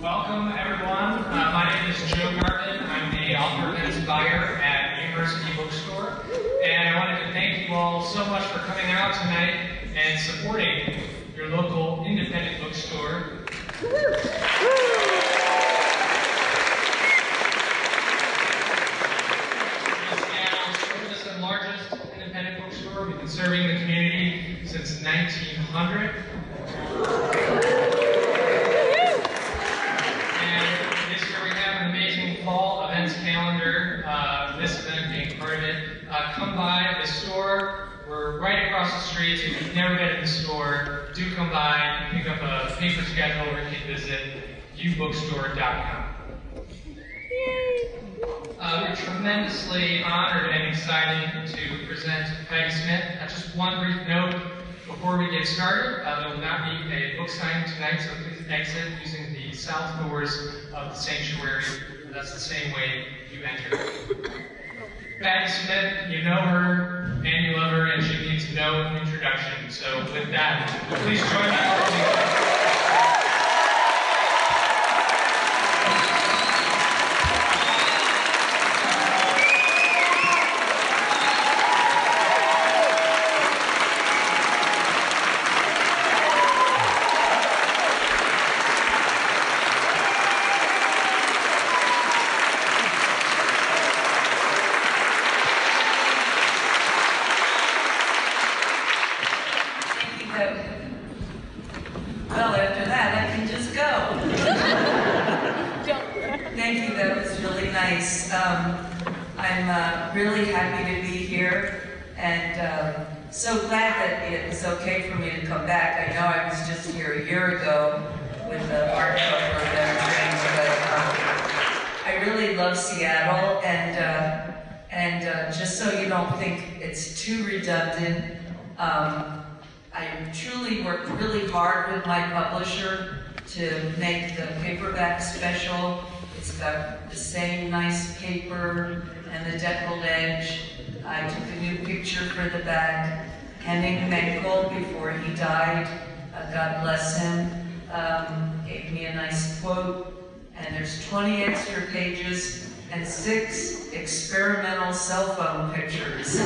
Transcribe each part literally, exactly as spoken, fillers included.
Welcome, everyone. Uh, my name is Joe Garvin. I'm the author events buyer at University Bookstore. And I wanted to thank you all so much for coming out tonight and supporting your local independent bookstore. Seattle's oldest and largest independent bookstore. We've been serving the community since nineteen hundred. Fall events calendar, uh, this event being part of it. Uh, come by the store. We're right across the street, so if you've never been in the store, do come by and pick up a paper schedule, or you can visit u bookstore dot com. Uh, we're tremendously honored and excited to present Patti Smith. Uh, just one brief note before we get started. Uh, there will not be a book signing tonight, so please exit using the south doors of the sanctuary. That's the same way you enter. Patti Smith, you know her, and you love her, and she needs no introduction. So with that, please join me. Well, after that, I can just go. Thank you, that was really nice. Um, I'm uh, really happy to be here, and um, so glad that it was okay for me to come back. I know I was just here a year ago with the hardcover of everything, but um, I really love Seattle, and, uh, and uh, just so you don't think it's too redundant, um, I truly worked really hard with my publisher to make the paperback special. It's got the same nice paper and the deckled edge. I took a new picture for the back. Henning Menkel, before he died, uh, God bless him, um, gave me a nice quote. And there's twenty extra pages and six experimental cell phone pictures.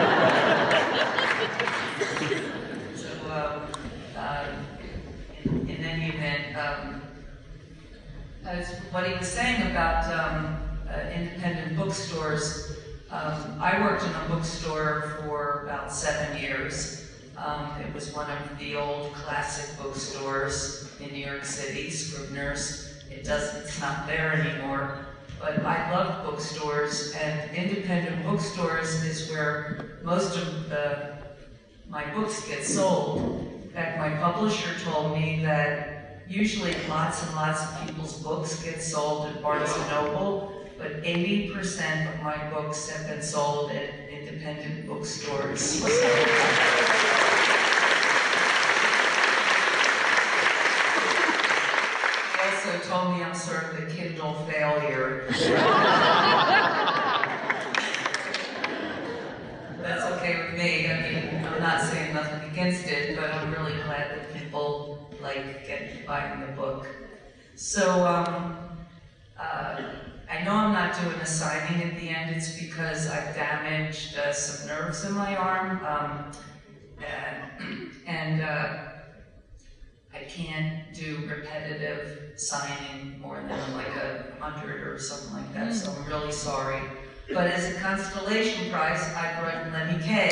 Uh, uh, in, in any event, um, as what he was saying about um, uh, independent bookstores, um, I worked in a bookstore for about seven years. Um, it was one of the old classic bookstores in New York City, Scribner's. It doesn't, it's not there anymore. But I love bookstores, and independent bookstores is where most of the my books get sold. In fact, my publisher told me that usually lots and lots of people's books get sold at Barnes and Noble, but eighty percent of my books have been sold at independent bookstores. He also told me I'm sort of the Kindle failure. That's okay with me. I mean, I'm not saying nothing against it, but I'm really glad that people like get buying the book. So um, uh, I know I'm not doing a signing at the end. It's because I've damaged uh, some nerves in my arm, um, and, and uh, I can't do repetitive signing more than like a hundred or something like that. So I'm really sorry. But as a constellation prize, I brought Lenny Kaye.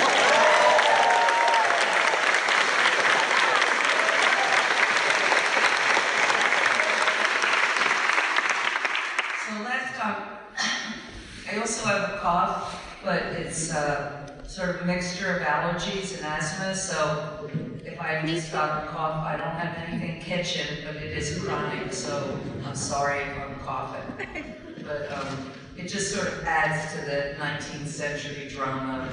So last time, I also have a cough, but it's uh, sort of a mixture of allergies and asthma, so if I have to stop a cough, I don't have anything kitchen, but it is chronic, so I'm sorry if I'm coughing. But um, it just sort of adds to the nineteenth century drama.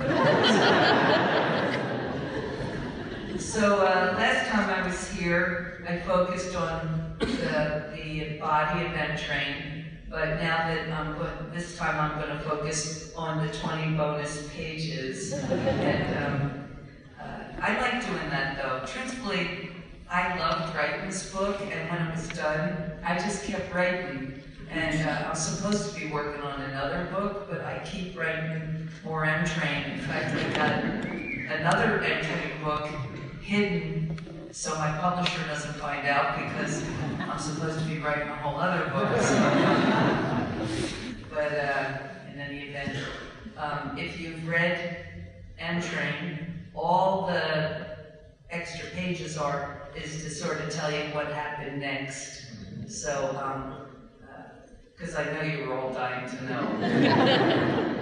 So uh, last time I was here, I focused on the, the body of Ventrain, but now that I'm going, this time I'm going to focus on the twenty bonus pages. And um, uh, I like doing that though. Truthfully, I loved writing this book, and when it was done, I just kept writing. And uh, I'm supposed to be working on another book, but I keep writing more M-Train. In fact, I got another M-Train book hidden so my publisher doesn't find out, because I'm supposed to be writing a whole other book. So. But uh, in any event, um, if you've read M-Train, all the extra pages are is to sort of tell you what happened next. So, um, because uh, I know you were all dying to know.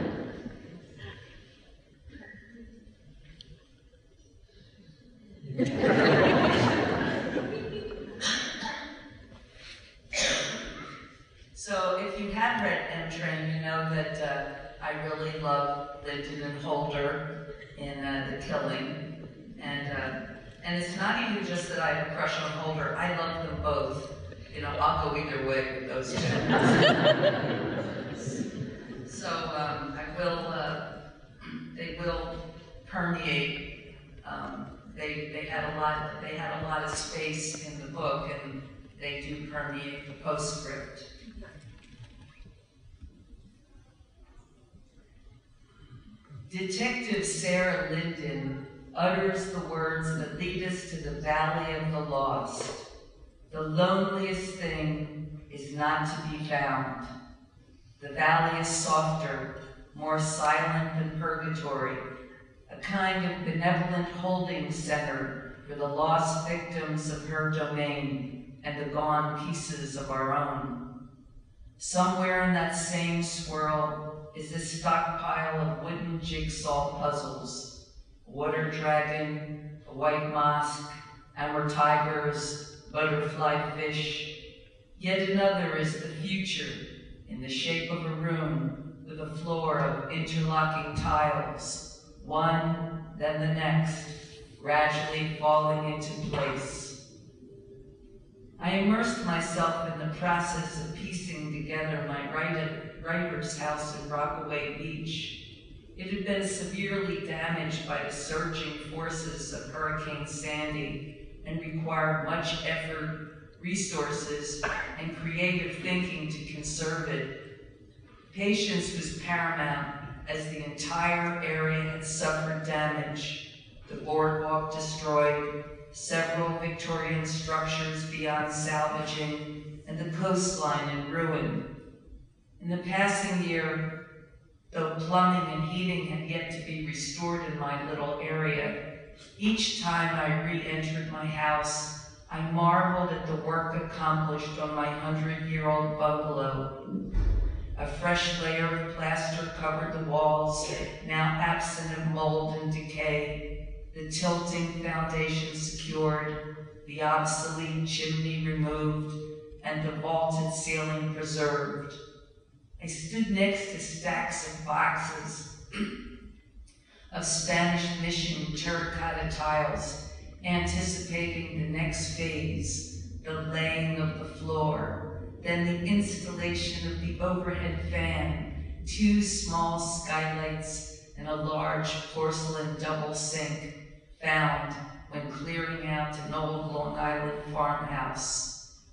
So, if you have read M-Train, you know that uh, I really love Lyndon and Holder in uh, The Killing, and uh, and it's not even just that I have a crush on Holder. I love them both. You know, I'll go either way with those two. So um, I will. Uh, they will permeate. Um, they they had a lot. They had a lot of space in the book, and they do permeate the postscript. Detective Sarah Linden utters the words that lead us to the Valley of the Lost. The loneliest thing is not to be found. The valley is softer, more silent than purgatory, a kind of benevolent holding center for the lost victims of her domain and the gone pieces of our own. Somewhere in that same swirl is this stockpile of wooden jigsaw puzzles. A water dragon, a white mosque, amber tigers, butterfly fish. Yet another is the future in the shape of a room with a floor of interlocking tiles, one, then the next, gradually falling into place. I immersed myself in the process of piecing together my writer's house in Rockaway Beach. It had been severely damaged by the surging forces of Hurricane Sandy and required much effort, resources, and creative thinking to conserve it. Patience was paramount as the entire area had suffered damage, the boardwalk destroyed, several Victorian structures beyond salvaging, and the coastline in ruin. In the passing year, though plumbing and heating had yet to be restored in my little area, each time I re-entered my house, I marveled at the work accomplished on my hundred-year-old bungalow. A fresh layer of plaster covered the walls, now absent of mold and decay, the tilting foundation secured, the obsolete chimney removed, and the vaulted ceiling preserved. I stood next to stacks of boxes of Spanish Mission terracotta tiles, anticipating the next phase, the laying of the floor, then the installation of the overhead fan, two small skylights, and a large porcelain double sink, found when clearing out an old Long Island farmhouse.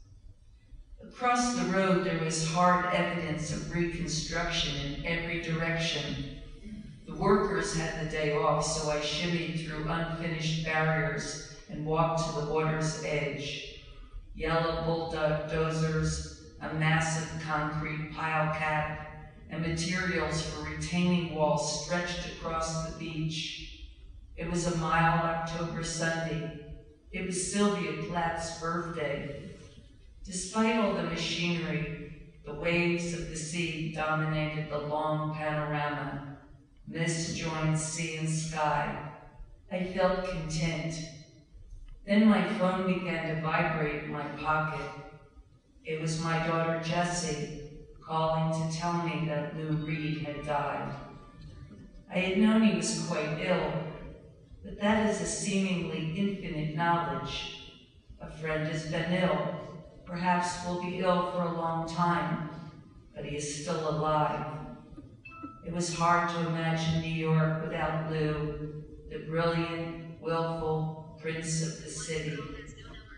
Across the road, there was hard evidence of reconstruction in every direction. The workers had the day off, so I shimmied through unfinished barriers and walked to the water's edge. Yellow bulldozers, a massive concrete pile cap, and materials for retaining walls stretched across the beach. It was a mild October Sunday. It was Sylvia Plath's birthday. Despite all the machinery, the waves of the sea dominated the long panorama. Mist joined sea and sky. I felt content. Then my phone began to vibrate in my pocket. It was my daughter Jessie calling to tell me that Lou Reed had died. I had known he was quite ill, but that is a seemingly infinite knowledge. A friend has been ill, perhaps will be ill for a long time, but he is still alive. It was hard to imagine New York without Lou, the brilliant, willful prince of the city.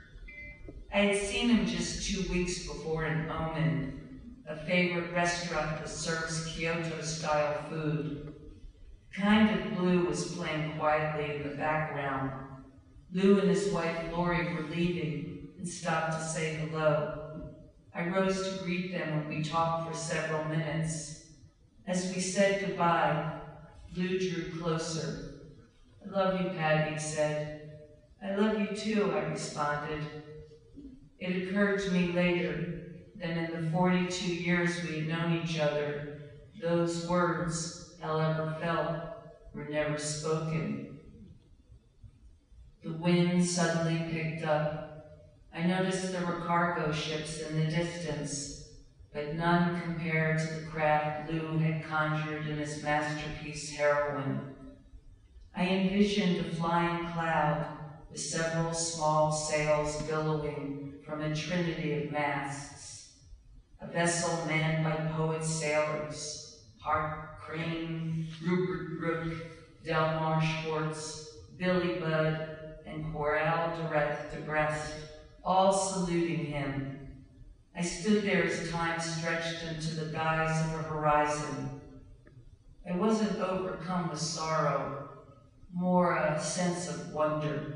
I had seen him just two weeks before in Omen, a favorite restaurant that serves Kyoto-style food. Kind of Blue was playing quietly in the background. Lou and his wife Lori were leaving and stopped to say hello. I rose to greet them and we talked for several minutes. As we said goodbye, Lou drew closer. "I love you, Pat," he said. "I love you too," I responded. It occurred to me later that in the forty-two years we had known each other, those words, however felt, were never spoken. The wind suddenly picked up. I noticed there were cargo ships in the distance, but none compared to the craft Lou had conjured in his masterpiece, Heroine. I envisioned a flying cloud with several small sails billowing from a trinity of masts. A vessel manned by poet sailors, Hart Crane, Rupert Brooke, Delmar Schwartz, Billy Budd, and Coral de Brest, all saluting him. I stood there as time stretched into the guise of a horizon. I wasn't overcome with sorrow, more a sense of wonder.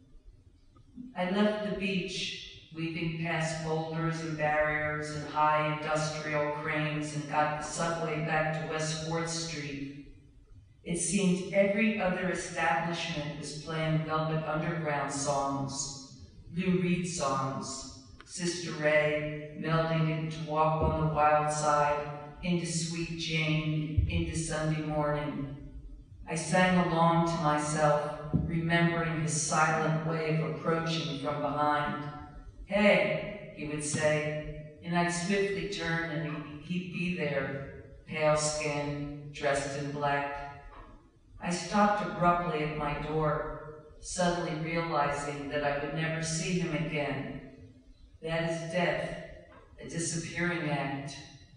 I left the beach, weaving past boulders and barriers and high industrial cranes, and got the subway back to West fourth Street. It seemed every other establishment was playing Velvet Underground songs, Lou Reed songs, Sister Ray, melding into Walk on the Wild Side, into Sweet Jane, into Sunday Morning. I sang along to myself, remembering his silent way of approaching from behind. "Hey," he would say, and I'd swiftly turn and he'd be there, pale skinned, dressed in black. I stopped abruptly at my door, suddenly realizing that I would never see him again. That is death, a disappearing act.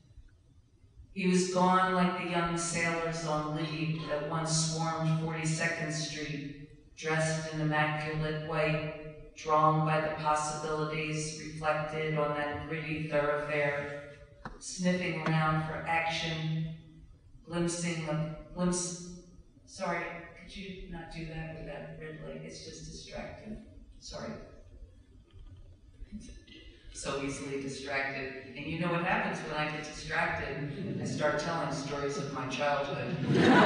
He was gone like the young sailors on leave that once swarmed forty-second Street, dressed in immaculate white, drawn by the possibilities reflected on that gritty thoroughfare, sniffing around for action, glimpsing a glimpse. Sorry, could you not do that with that red light? It's just distracting. Sorry. So easily distracted. And you know what happens when I get distracted? I start telling stories of my childhood.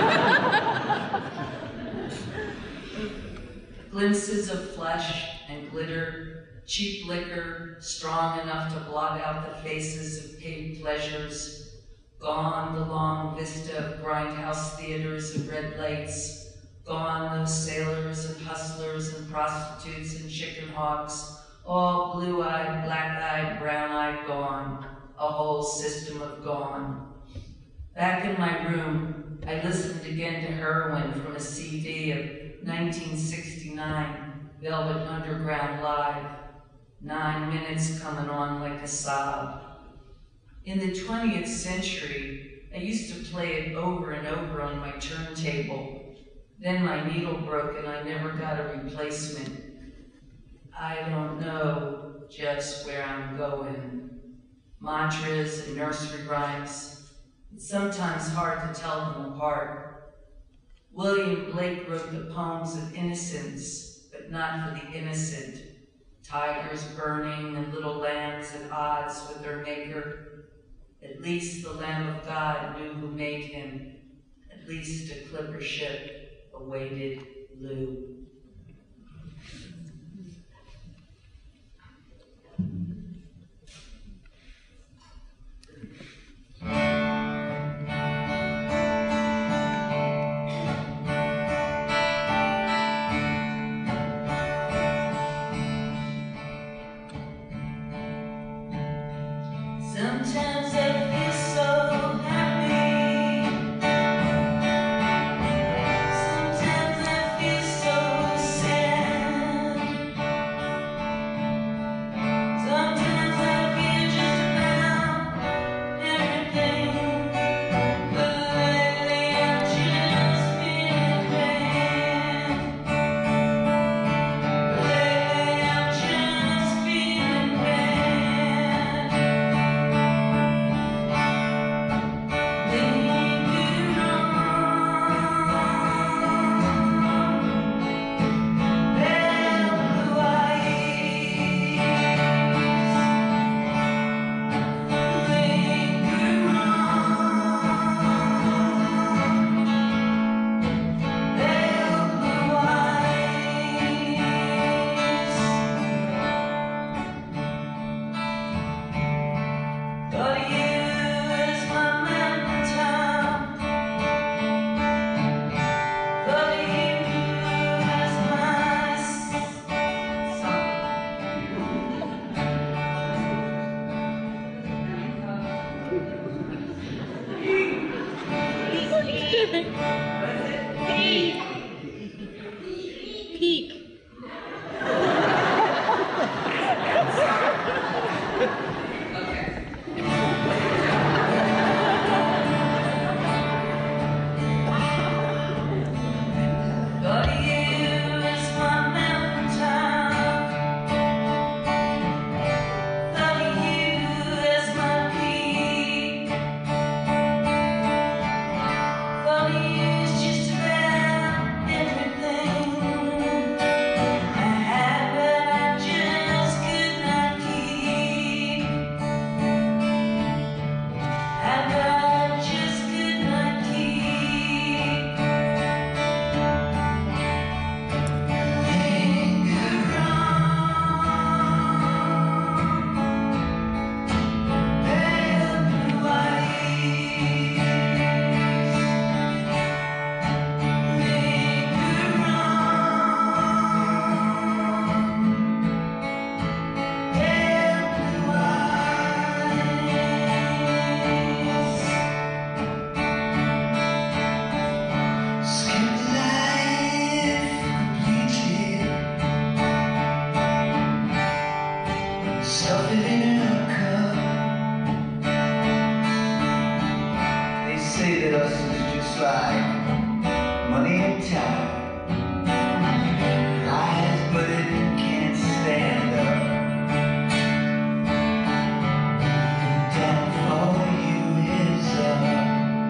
Glimpses of flesh and glitter, cheap liquor, strong enough to blot out the faces of paid pleasures. Gone the long vista of grindhouse theaters and red lights. Gone those sailors and hustlers and prostitutes and chicken hawks. All blue-eyed, black-eyed, brown-eyed gone, a whole system of gone. Back in my room, I listened again to Heroine from a C D of nineteen sixty-nine, Velvet Underground Live, nine minutes coming on like a sob. In the twentieth century, I used to play it over and over on my turntable. Then my needle broke and I never got a replacement. I don't know just where I'm going. Mantras and nursery rhymes. It's sometimes hard to tell them apart. William Blake wrote the poems of innocence, but not for the innocent. Tigers burning and little lambs at odds with their maker. At least the Lamb of God knew who made him. At least a clipper ship awaited Lou. Sometimes I feel so happy. Sometimes I feel so sad. Sometimes I feel just about everything. But lately I've just been bad. Lately I've just been Stuff it in a cup. They say that us is just like money and time. Lies, but it can't stand up. The downfall of you is up.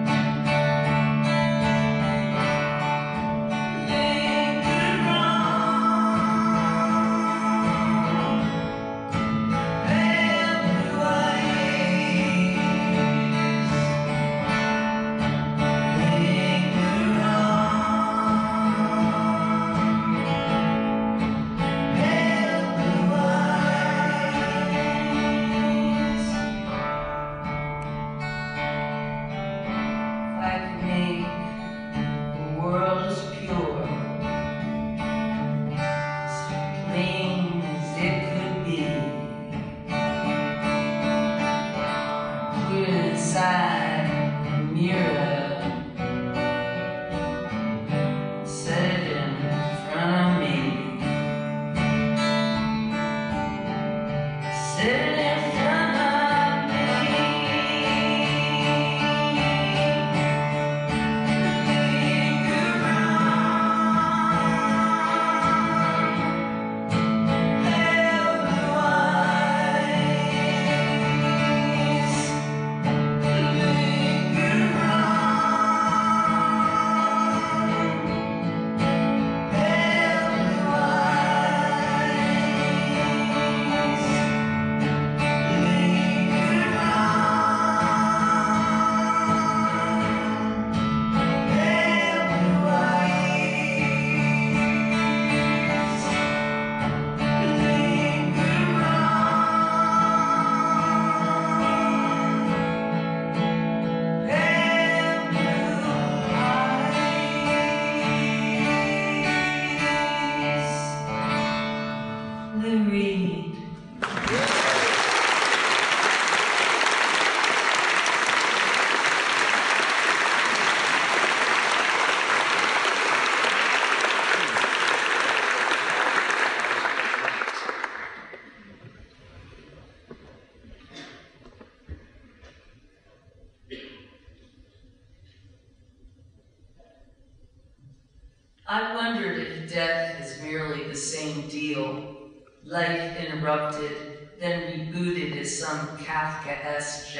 I wondered if death is merely the same deal, life interrupted, then rebooted as some Kafkaesque,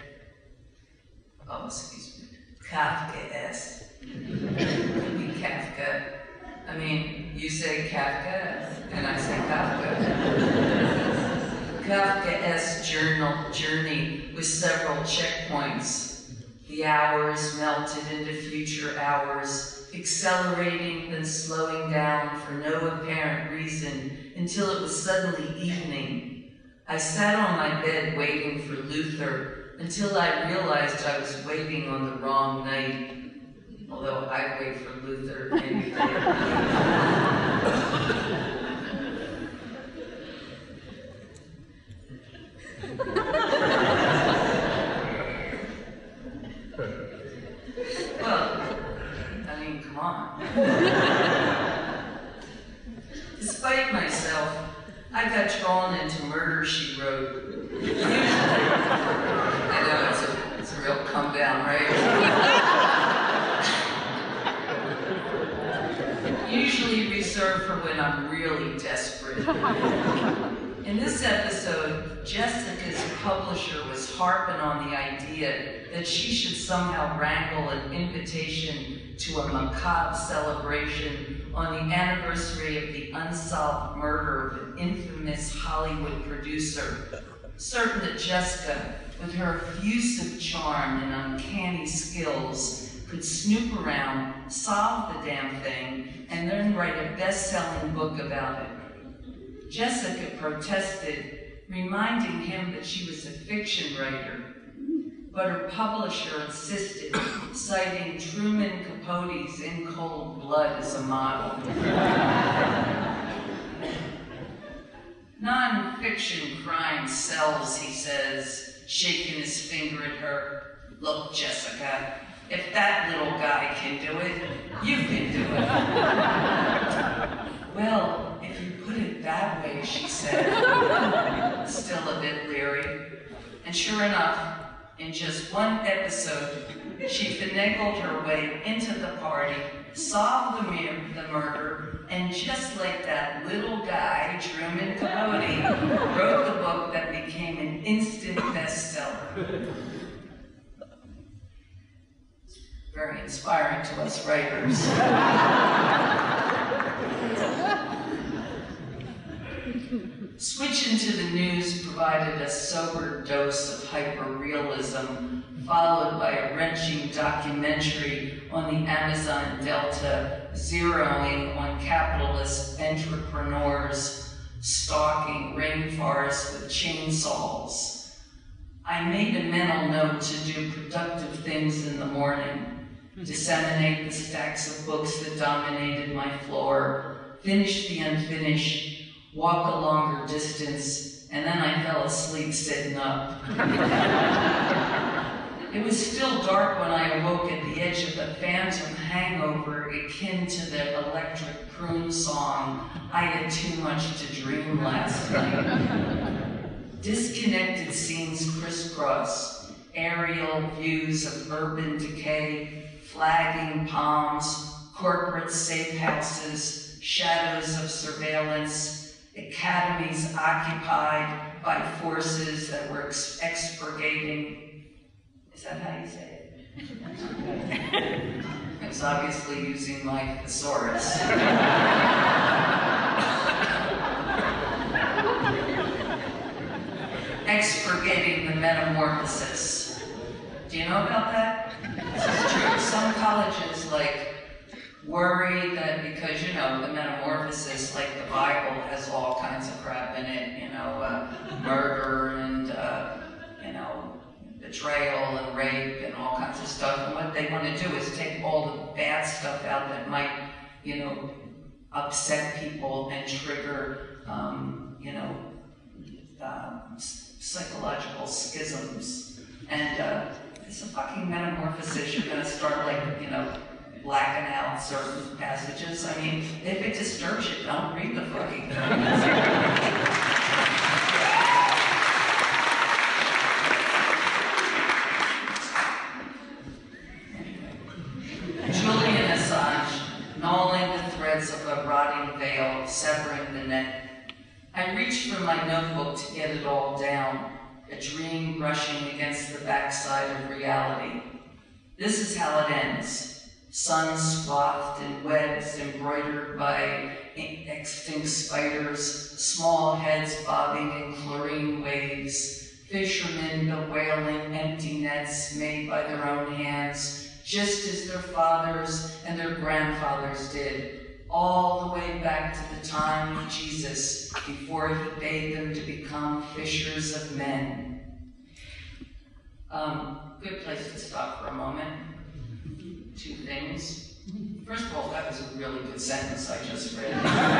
oh, excuse me, Kafkaesque. Could be Kafka. I mean, you say Kafka, and I say Kafka. Kafkaesque journal journey with several checkpoints. The hours melted into future hours, accelerating then slowing down for no apparent reason until it was suddenly evening. I sat on my bed waiting for Luther until I realized I was waiting on the wrong night. Although I'd wait for Luther maybe later. Despite myself, I got drawn into Murder, She Wrote. Usually, I know it's a, it's a real come down, right? Usually reserved for when I'm really desperate. In this episode, Jessica's publisher was harping on the idea that she should somehow wrangle an invitation to a macabre celebration on the anniversary of the unsolved murder of an infamous Hollywood producer, certain that Jessica, with her effusive charm and uncanny skills, could snoop around, solve the damn thing, and then write a best-selling book about it. Jessica protested, reminding him that she was a fiction writer, but her publisher insisted, citing Truman Capote's In Cold Blood as a model. Non-fiction crime sells, he says, shaking his finger at her. Look, Jessica, if that little guy can do it, you can do it. Well, if you put it that way, she said, still And sure enough, in just one episode, she finagled her way into the party, solved the, mur the murder, and just like that little guy, Truman Capote, wrote the book that became an instant bestseller. Very inspiring to us writers. Switching to the news provided a sober dose of hyper-realism, followed by a wrenching documentary on the Amazon Delta, zeroing on capitalist entrepreneurs stalking rainforests with chainsaws. I made a mental note to do productive things in the morning, disseminate the stacks of books that dominated my floor, finish the unfinished, walk a longer distance, and then I fell asleep sitting up. It was still dark when I awoke at the edge of a phantom hangover akin to the electric croon song, I Had Too Much to Dream Last Night. Disconnected scenes crisscross, aerial views of urban decay, flagging palms, corporate safe houses, shadows of surveillance, academies occupied by forces that were ex expurgating. Is that how you say it? I was obviously using my thesaurus. Expurgating the metamorphosis. Do you know about that? This is true. Some colleges, like, worry that because, you know, the metamorphosis, like the Bible, has all kinds of crap in it, you know, uh, murder and, uh, you know, betrayal and rape and all kinds of stuff. And what they want to do is take all the bad stuff out that might, you know, upset people and trigger, um, you know, uh, psychological schisms. And uh, it's a fucking metamorphosis. You're going to start, like, you know, blacking out certain passages. I mean, if it disturbs you, don't read the fucking thing. Julian Assange, gnawing the threads of a rotting veil, severing the net. I reached for my notebook to get it all down, a dream brushing against the backside of reality. This is how it ends. Sun swathed in webs embroidered by extinct spiders, small heads bobbing in chlorine waves, fishermen bewailing empty nets made by their own hands, just as their fathers and their grandfathers did, all the way back to the time of Jesus, before he bade them to become fishers of men. Um, good place to stop for a moment. Two things. First of all, that was a really good sentence I just read.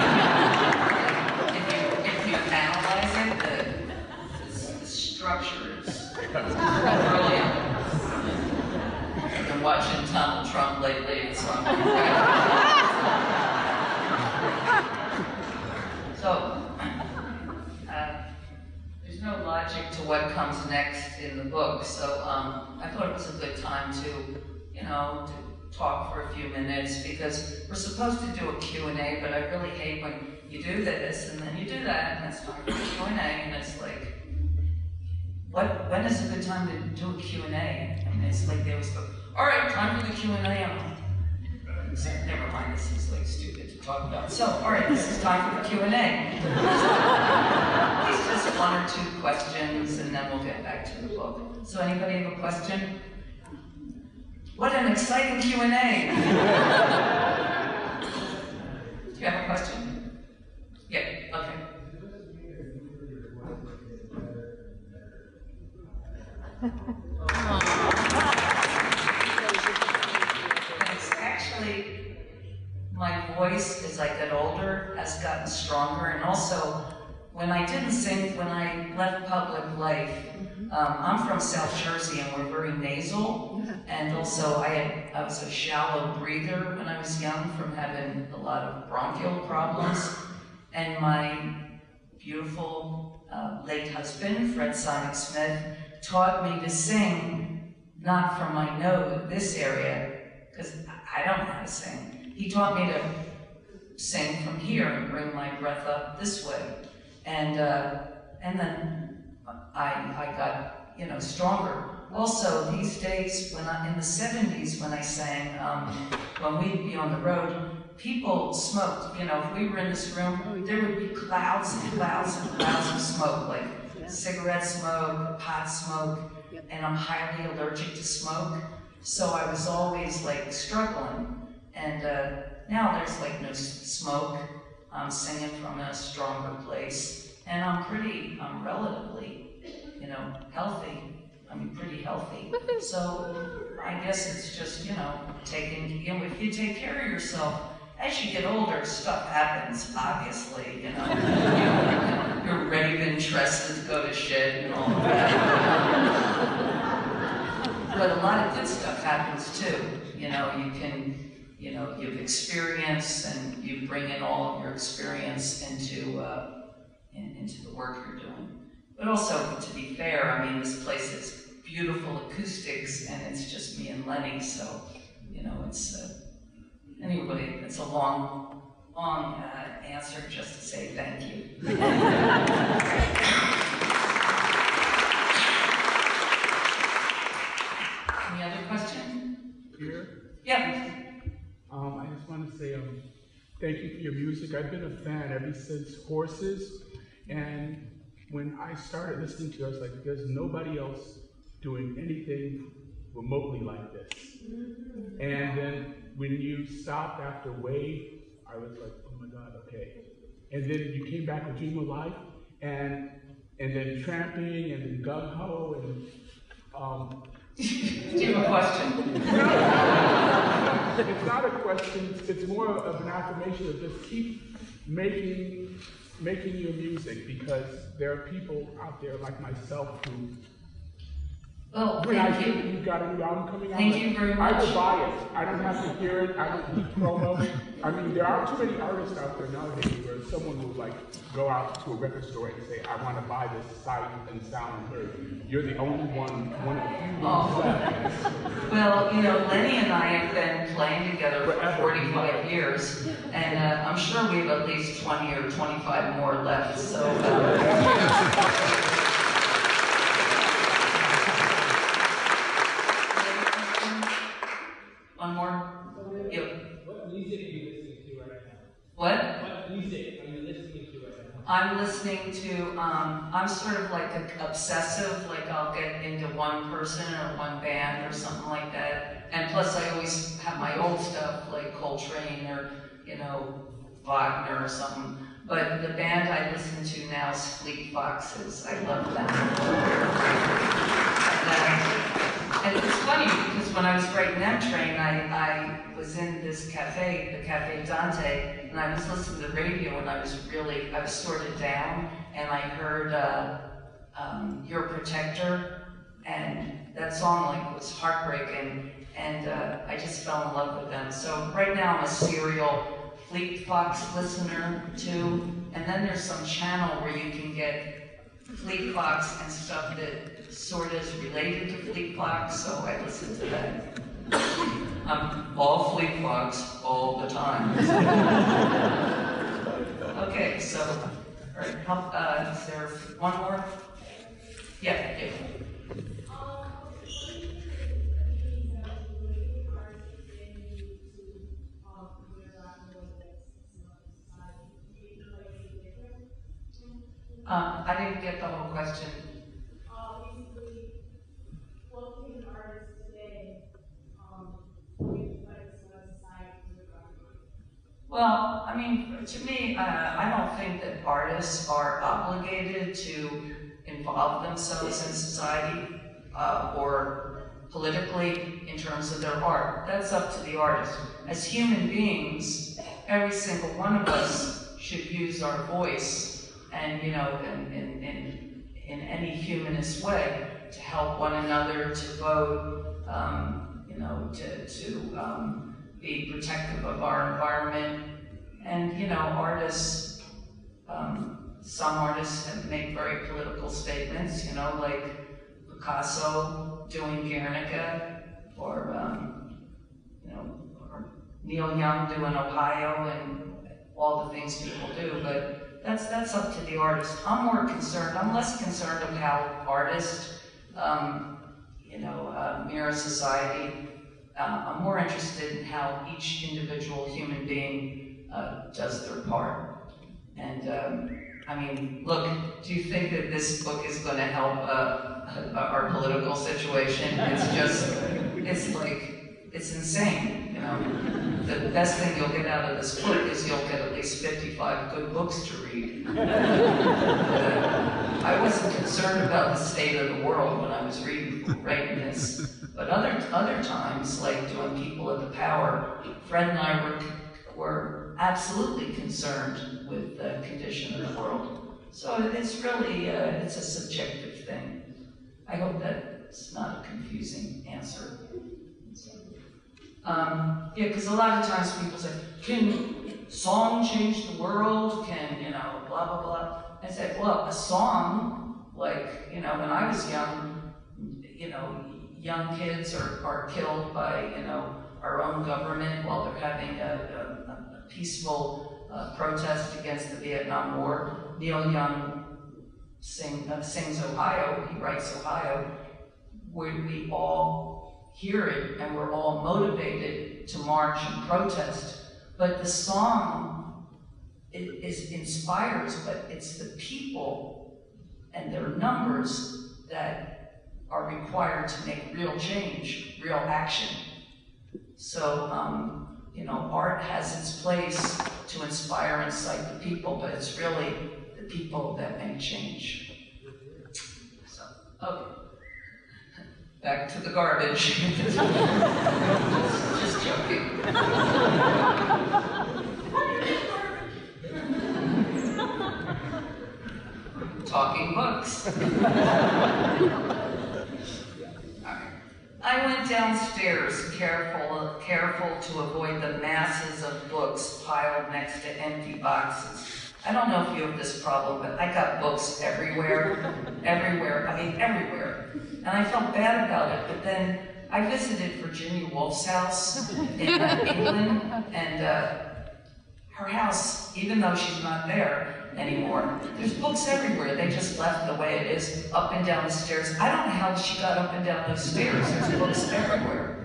if, you, if you analyze it, the, the, the structure is brilliant. I've been watching Donald Trump lately, so I'm So, uh, there's no logic to what comes next in the book, so um, I thought it was a good time to, you know, to talk for a few minutes, because we're supposed to do a Q and A, but I really hate when you do this and then you do that and it's time for a Q and A, and it's like, what, when is a good time to do a Q and A? I mean, it's like they always go, all right, time for the Q and A. I'm like, never mind, this is like stupid to talk about. So, all right, this is time for the Q and A. Please just one or two questions and then we'll get back to the book. So anybody have a question? What an exciting Q and A! Do you have a question? Yeah, okay. Thanks. Actually, my voice, as I get older, has gotten stronger, and also, when I didn't sing, when I left public life, um, I'm from South Jersey and we're very nasal, and also I, had, I was a shallow breather when I was young from having a lot of bronchial problems, and my beautiful uh, late husband, Fred Simon Smith, taught me to sing, not from my nose, this area, because I don't know how to sing. He taught me to sing from here and bring my breath up this way. And, uh, and then I, I got, you know, stronger. Also, these days, when I, in the seventies, when I sang, um, when we'd be on the road, people smoked. You know, if we were in this room, there would be clouds and clouds and clouds of smoke, like cigarette smoke, pot smoke, and I'm highly allergic to smoke. So I was always like struggling. And uh, now there's like no smoke. I'm singing from a stronger place. And I'm pretty, I'm relatively, you know, healthy. I mean, pretty healthy. So I guess it's just, you know, taking, you know, if you take care of yourself, as you get older, stuff happens, obviously, you know. You're, you're ready to interested to go to shit and all of that. But a lot of good stuff happens too. You know, you can, you know, you've experienced and you bring in all of your experience into, uh, in, into the work you're doing. But also, to be fair, I mean, this place is beautiful acoustics, and it's just me and Lenny, so, you know, it's, uh, anyway, it's a long, long uh, answer just to say thank you. Any other question? Here? Yeah. Um, I just want to say um, thank you for your music. I've been a fan ever since Horses, and when I started listening to you, I was like, there's nobody else doing anything remotely like this. And then when you stopped after Wave, I was like, oh my God, okay. And then you came back with Dream of Life, and and then Tramping, and then Gung Ho, and um. Do you have a question? It's not a question. It's more of an affirmation of just keep making making your music, because there are people out there like myself who. Well, When I thank hear you. that you've got a new album coming out, Thank like, you very I much. will buy it. I don't have to hear it. I don't need promo. I mean, there are too many artists out there nowadays where someone will like go out to a record store and say, I want to buy this sight and sound and heard. You're the only one, one of the few ones Oh. left. Well, you know, Lenny and I have been playing together for Forever. forty-five years, and uh, I'm sure we have at least twenty or twenty-five more left, so. Uh, One more? You. What music are you listening to right now? What? What music are you listening to right now? I'm listening to, um, I'm sort of like a, obsessive, like I'll get into one person or one band or something like that. And plus I always have my old stuff like Coltrane or, you know, Wagner or something. But the band I listen to now is Fleet Foxes. I love them. And, and it's funny because when I was writing M-Train, I, I was in this cafe, the Cafe Dante, and I was listening to the radio and I was really, I was sort of down, and I heard uh, um, Your Protector, and that song like was heartbreaking, and uh, I just fell in love with them. So right now I'm a serial Fleet Fox listener too, and then there's some channel where you can get Fleet Fox and stuff that sort of is related to Fleet Fox, so I listen to that. I'm all Fleet Fox all the time. Okay, so, all right, how, uh, is there one more? Yeah, yeah. Um, I didn't get the whole question. Well, I mean, to me, uh, I don't think that artists are obligated to involve themselves in society uh, or politically in terms of their art. That's up to the artist. As human beings, every single one of us should use our voice and, you know, in, in, in, in any humanist way to help one another, to vote, um, you know, to, to um, be protective of our environment. And, you know, artists, um, some artists make very political statements, you know, like Picasso doing Guernica, or um, you know, or Neil Young doing Ohio, and all the things people do. But that's that's up to the artist. I'm more concerned. I'm less concerned of how artists, um, you know, uh, mirror society. Uh, I'm more interested in how each individual human being uh, does their part. And um, I mean, look, do you think that this book is going to help uh, our political situation? It's just, it's like, it's insane, you know? The best thing you'll get out of this book is you'll get at least fifty-five good books to read. uh, I wasn't concerned about the state of the world when I was reading, writing this. But other, other times, like doing People of the Power, Fred and I were, were absolutely concerned with the condition of the world. So it's really, uh, it's a subjective thing. I hope that's not a confusing answer. Um, yeah, because a lot of times people say, can song change the world? Can, you know, blah, blah, blah. I said, well, a song, like, you know, when I was young, you know, young kids are, are killed by, you know, our own government while they're having a, a, a peaceful uh, protest against the Vietnam War. Neil Young sing, uh, sings Ohio, he writes Ohio, where we all hear it and we're all motivated to march and protest. But the song it, is inspires, but it's the people and their numbers that are required to make real change, real action. So, um, you know, art has its place to inspire and incite the people, but it's really the people that make change. So, okay. Back to the garbage. Just joking. Talking books. I went downstairs, careful, careful to avoid the masses of books piled next to empty boxes. I don't know if you have this problem, but I got books everywhere, everywhere, I mean everywhere. And I felt bad about it, but then I visited Virginia Woolf's house in uh, England, and uh, her house, even though she's not there anymore, there's books everywhere. They just left the way it is, up and down the stairs. I don't know how she got up and down those stairs. There's books everywhere.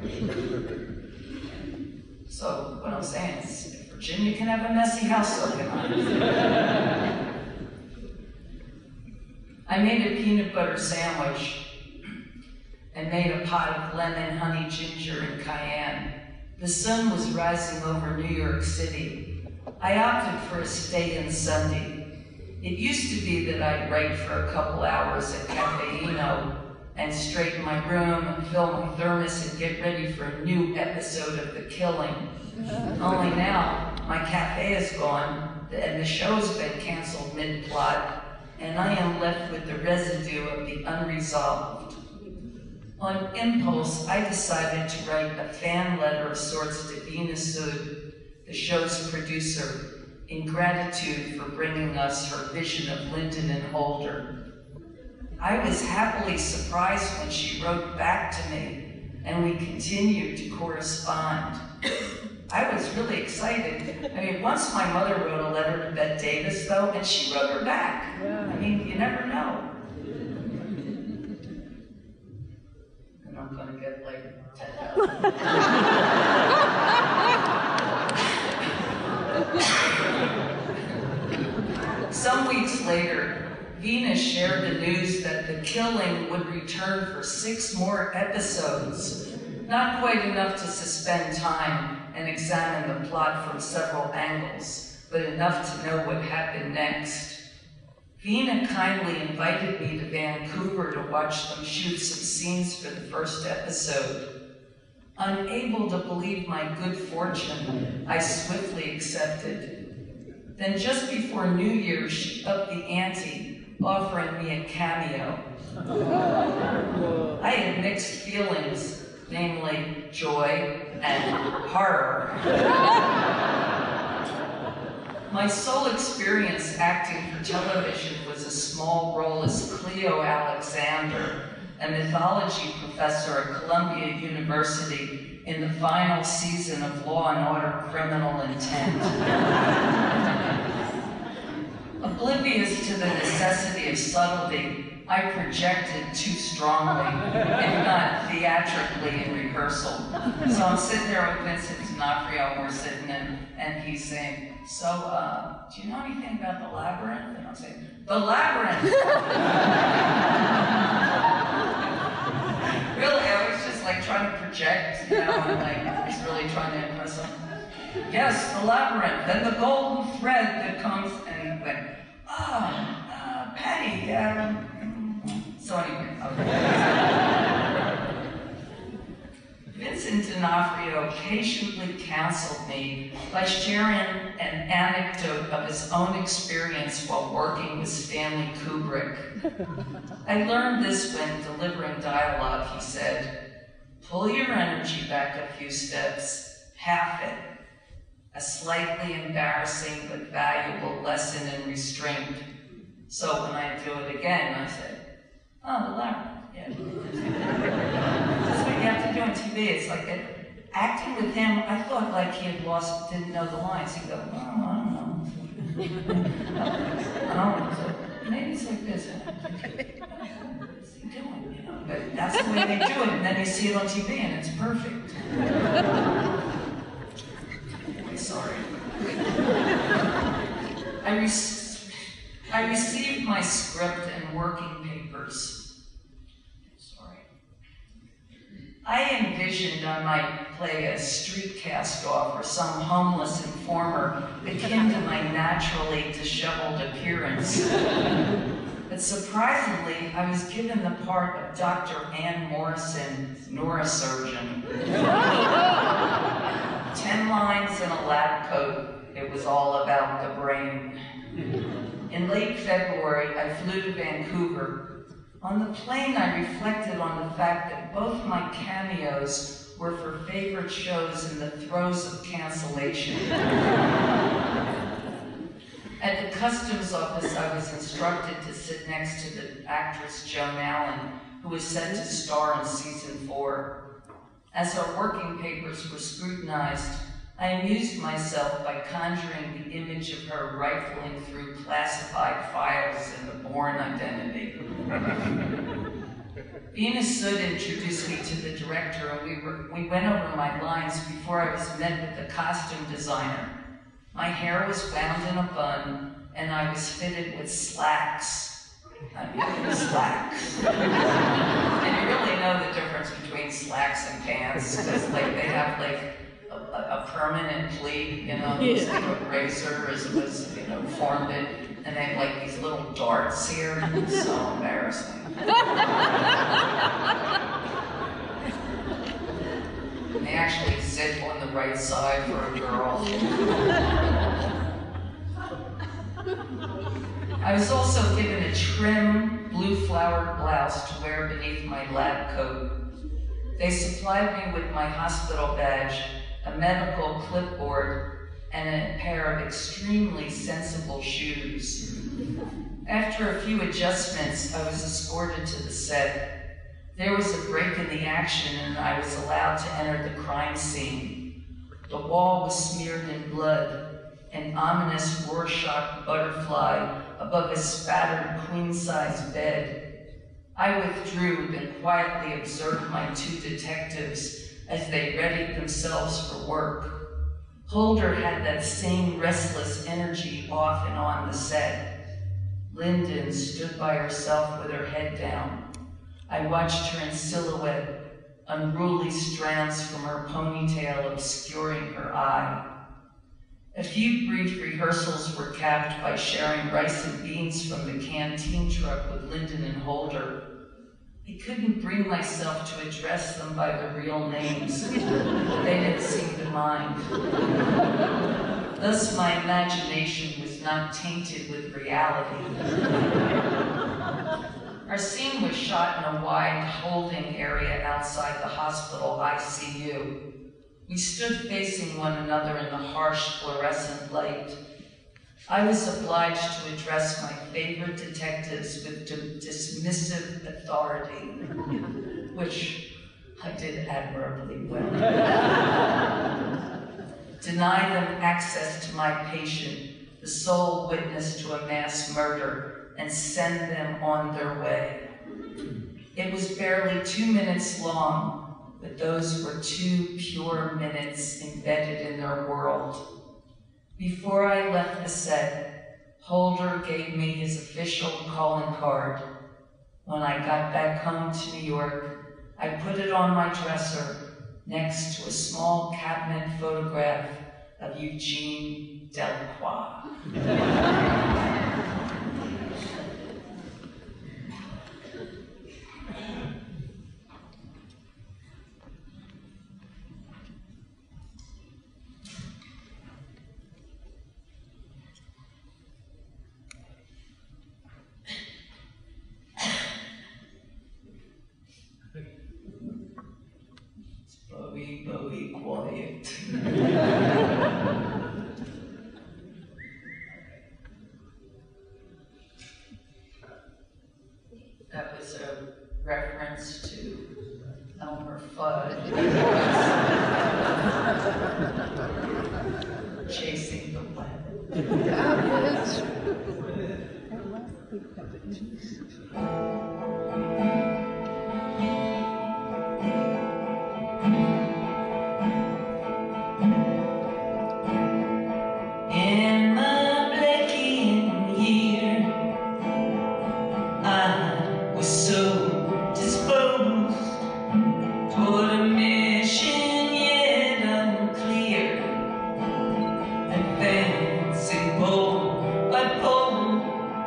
So what I'm saying is, if Virginia can have a messy house, so can I. I made a peanut butter sandwich and made a pot of lemon, honey, ginger, and cayenne. The sun was rising over New York City. I opted for a stay-in Sunday. It used to be that I'd write for a couple hours at Cafeino and straighten my room, fill my thermos, and get ready for a new episode of The Killing. Only now, my cafe is gone, and the show's been canceled mid-plot, and I am left with the residue of the unresolved. On impulse, I decided to write a fan letter of sorts to Vina Sud, the show's producer, in gratitude for bringing us her vision of Lyndon and Holder. I was happily surprised when she wrote back to me, and we continued to correspond. I was really excited. I mean, once my mother wrote a letter to Bette Davis, though, and she wrote her back. I mean, you never know. And I'm gonna get like ten thousand. Some weeks later, Venus shared the news that The Killing would return for six more episodes. Not quite enough to suspend time and examine the plot from several angles, but enough to know what happened next. Vina kindly invited me to Vancouver to watch them shoot some scenes for the first episode. Unable to believe my good fortune, I swiftly accepted. Then just before New Year's, she upped the ante, offering me a cameo. I had mixed feelings, namely joy and horror. My sole experience acting for television was a small role as Cleo Alexander, a mythology professor at Columbia University in the final season of Law and Order: Criminal Intent. Oblivious to the necessity of subtlety, I projected too strongly, if not theatrically, in rehearsal. So I'm sitting there with Vincent D'Onofrio, we're sitting in, and he's saying, so, uh, do you know anything about the labyrinth? And I'm saying, the labyrinth! Really, I was just like trying to project, you know, and like, I was really trying to impress him. Yes, the labyrinth, and the golden thread that comes, and he went, oh, uh, Patti, um, so anyway, okay. Vincent D'Onofrio patiently counseled me by sharing an anecdote of his own experience while working with Stanley Kubrick. I learned this when delivering dialogue, he said, pull your energy back a few steps, half it. A slightly embarrassing but valuable lesson in restraint. So when I do it again, I say, oh, the labyrinth, yeah. That's what you have to do on T V. It's like it, acting with him, I thought like he had lost, didn't know the lines. He'd go, oh, I don't know. I don't know. So maybe it's like this. What's he doing? You know, but that's the way they do it. And then you see it on T V and it's perfect. Sorry. I, re I received my script and working papers. Sorry. I envisioned I might play a street cast-off or some homeless informer akin to my naturally disheveled appearance. But surprisingly, I was given the part of Doctor Ann Morrison, neurosurgeon. Ten lines in a lab coat, it was all about the brain. In late February, I flew to Vancouver. On the plane, I reflected on the fact that both my cameos were for favorite shows in the throes of cancellation. At the customs office, I was instructed to sit next to the actress Joan Allen, who was set to star in season four. As our working papers were scrutinized, I amused myself by conjuring the image of her rifling through classified files in the Bourne Identity. Venus Sood introduced me to the director, and we, were, we went over my lines before I was met with the costume designer. My hair was wound in a bun, and I was fitted with slacks. I mean, slacks. And you really know the difference between slacks and pants, because like they have like a, a, a permanent pleat, you know, it's like a razor as was, you know, formed it, and they have like these little darts here. It's so embarrassing. They actually zip on the right side for a girl. I was also given a trim, blue-flowered blouse to wear beneath my lab coat. They supplied me with my hospital badge, a medical clipboard, and a pair of extremely sensible shoes. After a few adjustments, I was escorted to the set. There was a break in the action, and I was allowed to enter the crime scene. The wall was smeared in blood, an ominous Rorschach butterfly above a spattered queen-size bed. I withdrew and quietly observed my two detectives as they readied themselves for work. Holder had that same restless energy off and on the set. Lyndon stood by herself with her head down. I watched her in silhouette, unruly strands from her ponytail obscuring her eye. A few brief rehearsals were capped by sharing rice and beans from the canteen truck with Lyndon and Holder. I couldn't bring myself to address them by their real names. They didn't seem to mind. Thus, my imagination was not tainted with reality. Our scene was shot in a wide holding area outside the hospital I C U. We stood facing one another in the harsh fluorescent light. I was obliged to address my favorite detectives with di- dismissive authority, which I did admirably well. Deny them access to my patient, the sole witness to a mass murder, and send them on their way. It was barely two minutes long, but those were two pure minutes embedded in their world. Before I left the set, Holder gave me his official calling card. When I got back home to New York, I put it on my dresser next to a small cabinet photograph of Eugene Delacroix. Bowie, Bowie, quiet. That was a reference to Elmer Fudd. Chasing the web. In my Blackian year, I was so disposed toward a mission yet unclear, advancing pole by pole,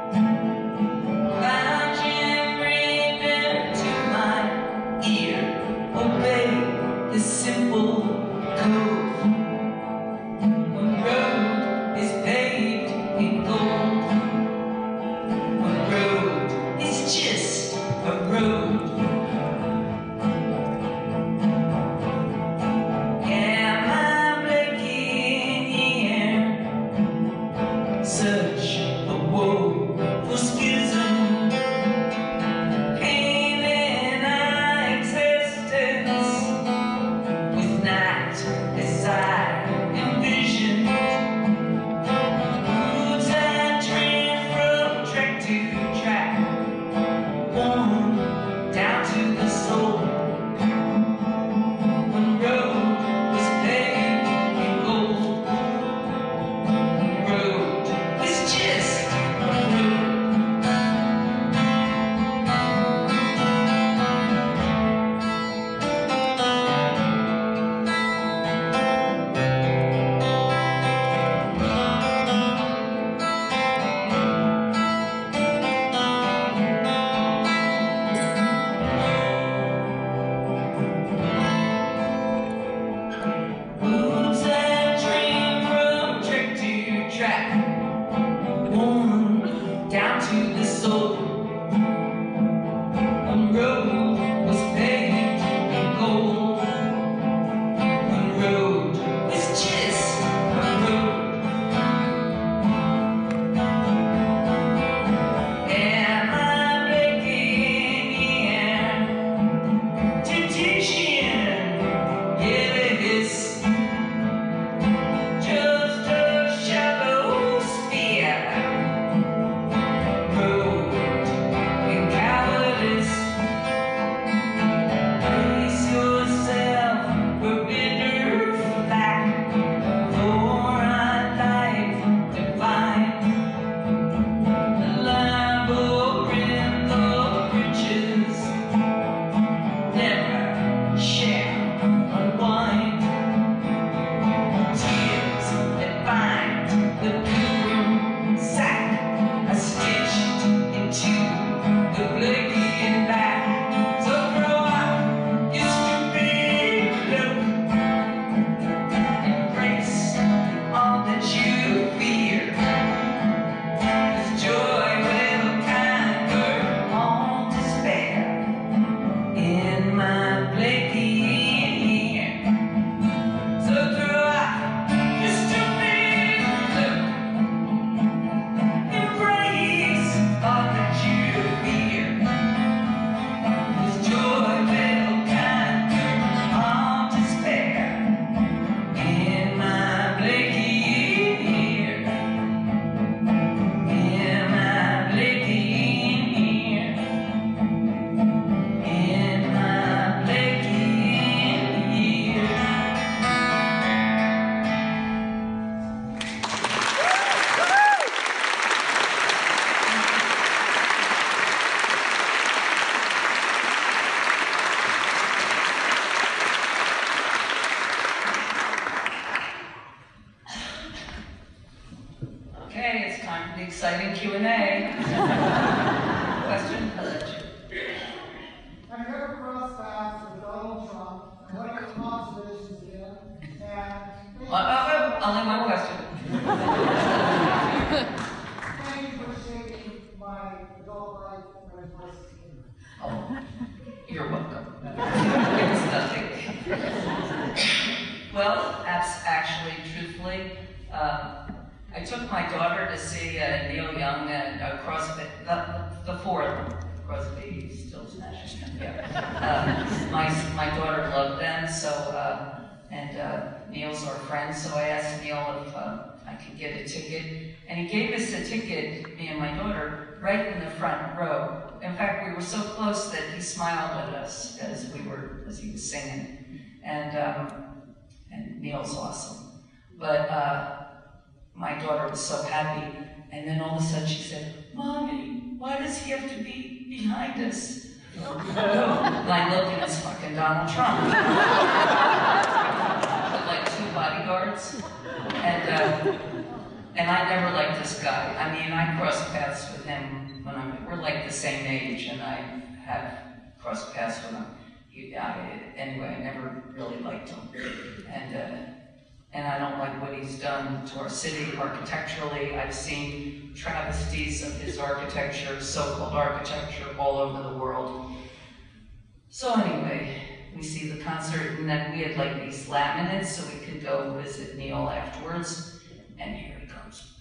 lounging breathing to my ear, obey the simple code. Down to I've never crossed paths with Donald Trump. I went to observations again, and Uh, uh, only one question. thank you for shaping my adult life when I was here. Oh, you're welcome. It's nothing. Well, that's actually, truthfully, uh, I took my daughter to see uh, Neil Young and uh, Crosby, the, the four of them. Crosby still smashing them, yeah. Uh, my, my daughter loved them, so, uh, and uh, Neil's our friend, so I asked Neil if uh, I could get a ticket. And he gave us a ticket, me and my daughter, right in the front row. In fact, we were so close that he smiled at us as we were, as he was singing. And, um, and Neil's awesome. But uh, my daughter was so happy, and then all of a sudden she said, "Mommy, why does he have to be behind us?" And I looked and it's fucking Donald Trump. With like two bodyguards. And, uh, and I never liked this guy. I mean, I crossed paths with him when I'm, we're like the same age, and I have crossed paths with him. He, I, anyway, I never really liked him. And, uh, and I don't like what he's done to our city architecturally. I've seen travesties of his architecture, so-called architecture, all over the world. So anyway, we see the concert, and then we had like these laminates so we could go visit Neil afterwards. And here he comes.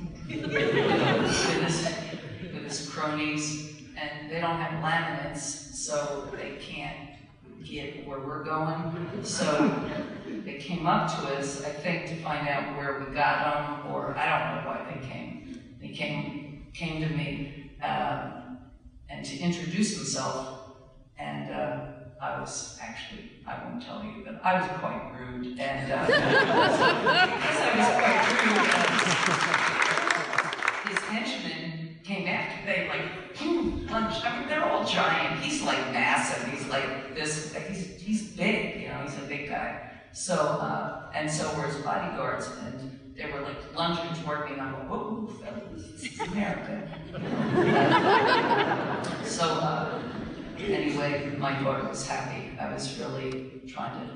with, his, with his cronies, and they don't have laminates, so they can't get where we're going. So they came up to us, I think, to find out where we got them, or I don't know why they came. They came came to me uh, and to introduce himself, and uh, I was actually, I won't tell you, but I was quite rude, and uh, because I was quite rude, uh, his henchmen came after, they like, boom, lunch. I mean, they're all giant. He's like massive. He's like this, he's, he's big, you know, he's a big guy. So, uh, and so were his bodyguards, and they were like lunging toward me, and I'm like, whoa, fellas, this is America. So, uh, anyway, my daughter was happy. I was really trying to,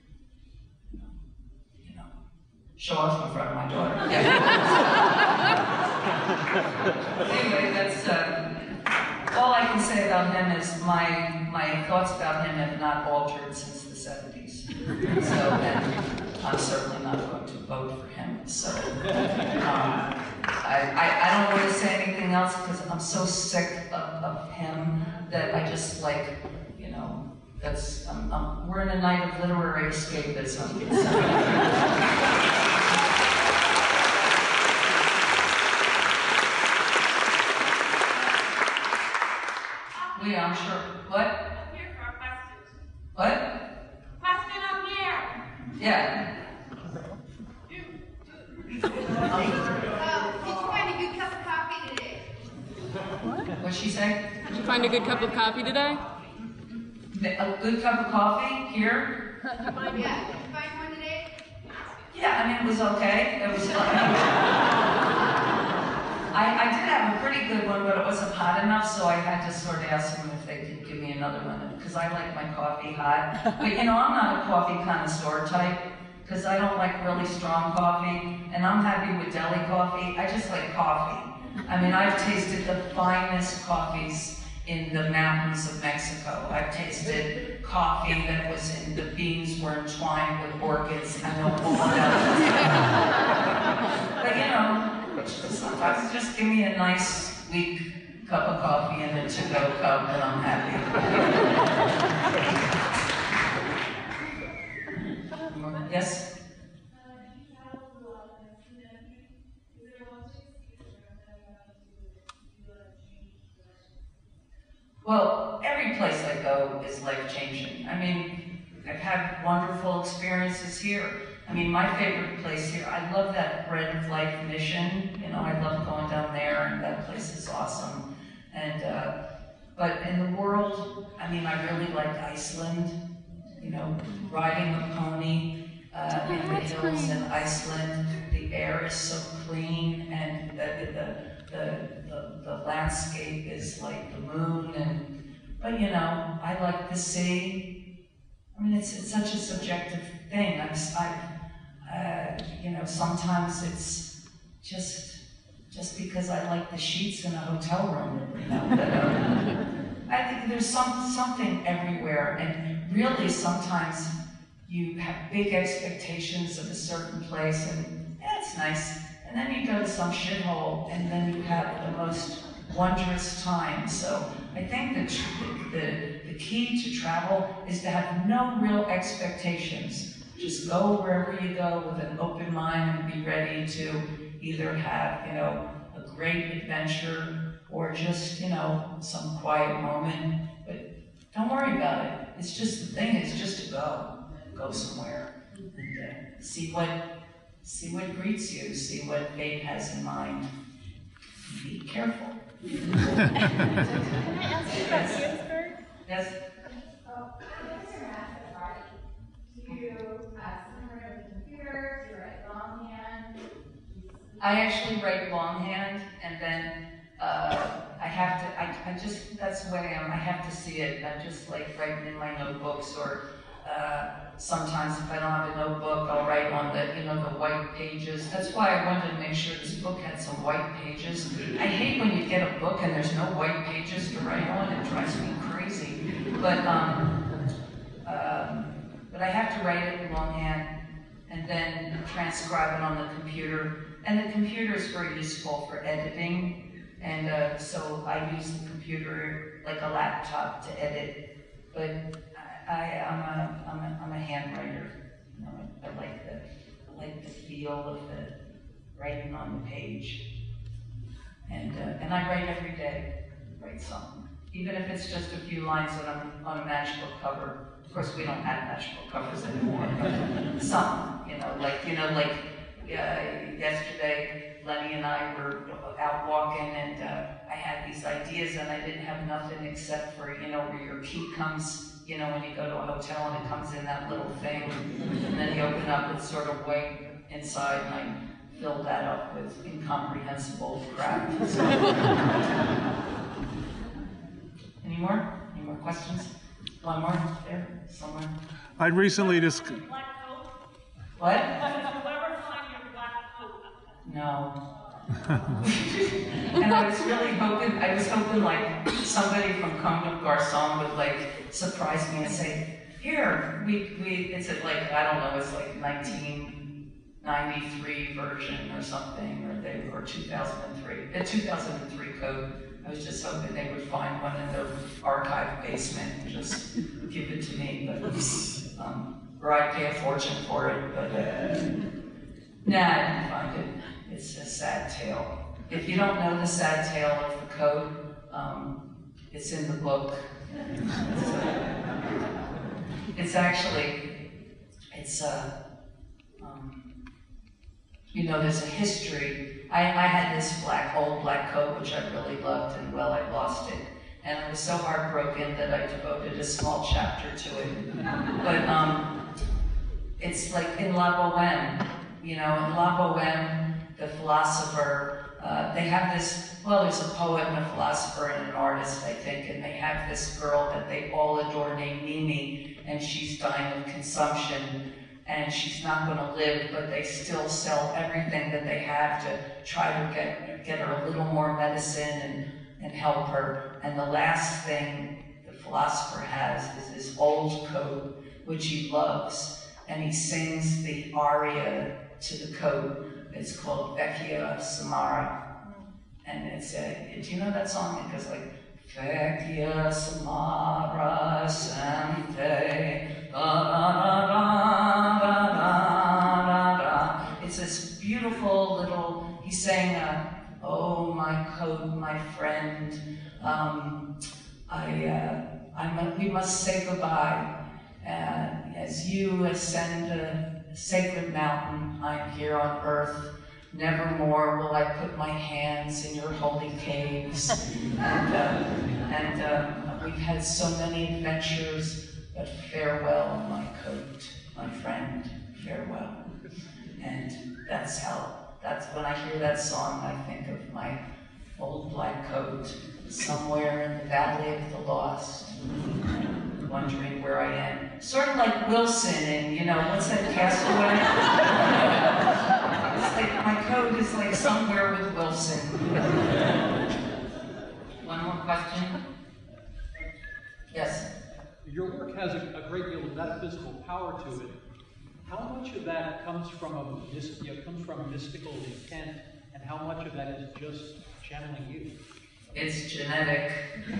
you know, show off in front of my daughter. Yeah. Anyway, that's, uh, all I can say about him is my, my thoughts about him have not altered since the seventies. So, and I'm certainly not going to vote for him. So, um, I, I, I don't want to say anything else because I'm so sick of, of him that I just like, you know, that's, um, um, we're in a night of literary escapism. Yeah, I'm sure. What? I'm here for a question. What? Question up here. Yeah. Uh, did you find a good cup of coffee today? What'd she say? Did you find a good cup of coffee today? A good cup of coffee here? Yeah, did you find one today? Yeah, I mean, it was okay. It was I, I did have a pretty good one, but it wasn't hot enough, so I had to sort of ask them if they could give me another one, because I like my coffee hot. But you know, I'm not a coffee connoisseur type, because I don't like really strong coffee, and I'm happy with deli coffee. I just like coffee. I mean, I've tasted the finest coffees in the mountains of Mexico. I've tasted coffee that was in, the beans were entwined with orchids. I know all about it. But you know, sometimes just give me a nice, weak cup of coffee and a to-go cup, and I'm happy. Yes? Well, every place I go is life-changing. I mean, I've had wonderful experiences here. I mean, my favorite place here, I love that Bread of Life mission. You know, I love going down there, and that place is awesome. And, uh, but in the world, I mean, I really like Iceland. You know, riding a pony uh, in the hills in Iceland. The air is so clean, and the, the, the, the, the landscape is like the moon, and but you know, I like the sea. I mean, it's, it's such a subjective thing. I'm, I, uh, you know, sometimes it's just, just because I like the sheets in a hotel room, you know, but, um, I think there's some, something everywhere, and really sometimes you have big expectations of a certain place, and yeah, it's nice, and then you go to some shithole, and then you have the most wondrous time. So I think that the, the, the key to travel is to have no real expectations. Just go wherever you go with an open mind and be ready to either have, you know, a great adventure or just, you know, some quiet moment. But don't worry about it. It's just, the thing is just to go. Go somewhere and uh, see what, see what greets you, see what fate has in mind. Be careful. Can I ask you about Ginsberg? Yes? Oh, what is your method, right? Do you uh, simmer on the computer? Do you write longhand? I actually write longhand, and then uh, I have to, I, I just, that's the way I am. I have to see it. I just like writing in my notebooks, or uh, sometimes if I don't have a notebook, I'll write on the, you know, the white pages. That's why I wanted to make sure this book had some white pages. I hate when you get a book and there's no white pages to write on. It drives me crazy. But, um, um, but I have to write it in longhand and then transcribe it on the computer. And the computer is very useful for editing. And uh, so I use the computer like a laptop to edit. But I, I'm a, I'm a, I'm a hand writer. You know, I, I like the, I like the feel of the writing on the page. And uh, and I write every day. Write something, even if it's just a few lines on a on a matchbook cover. Of course, we don't have matchbook covers anymore, but some, you know, like you know, like uh, yesterday, Lenny and I were out walking, and uh, I had these ideas, and I didn't have nothing except for, you know, where your key comes, you know, when you go to a hotel and it comes in that little thing, and then you open up, it's sort of white inside, and I filled that up with incomprehensible crap. So. Any more? Any more questions? One more there, somewhere. I recently just. What? No. And I was really hoping, I was hoping like somebody from Comme des Garçons would like surprise me and say, here, we, we, it's at like, I don't know, it's like nineteen ninety-three version or something, or they or two thousand three, the two thousand three code. I was just hoping they would find one in their archive basement and just give it to me, but, um, or I'd pay a fortune for it, but, uh, nah, I didn't find it. It's a sad tale. If you don't know the sad tale of the code, um, it's in the book. It's, uh, it's actually, it's, uh, um, you know, there's a history. I, I had this black, old black coat, which I really loved, and well, I lost it. And I was so heartbroken that I devoted a small chapter to it. But um, it's like in La Boheme, you know, in La Boheme, the philosopher, uh, they have this, well, there's a poet and a philosopher and an artist, I think, and they have this girl that they all adore named Mimi, and she's dying of consumption, and she's not going to live, but they still sell everything that they have to try to get, get her a little more medicine and, and help her. And the last thing the philosopher has is this old coat, which he loves, and he sings the aria to the coat. It's called Vecchia Samara, and it's a, do you know that song? It goes like, Vecchia Samara Sante, da da da da da da. It's this beautiful little, he's saying, uh, oh my coat, my friend, um, I, uh, I'm, we must say goodbye. Uh, as you ascend a sacred mountain, I'm here on earth. Nevermore will I put my hands in your holy caves. and uh, and uh, we've had so many adventures, but farewell, my coat, my friend, farewell. And that's how, that's when I hear that song, I think of my old black coat somewhere in the Valley of the Lost. wondering where I am. Sort of like Wilson in, you know, what's that Castaway? It's like my code is like somewhere with Wilson. One more question? Yes? Your work has a, a great deal of metaphysical power to it. How much of that comes from a mys- you know, comes from mystical intent, and how much of that is just channeling you? It's genetic.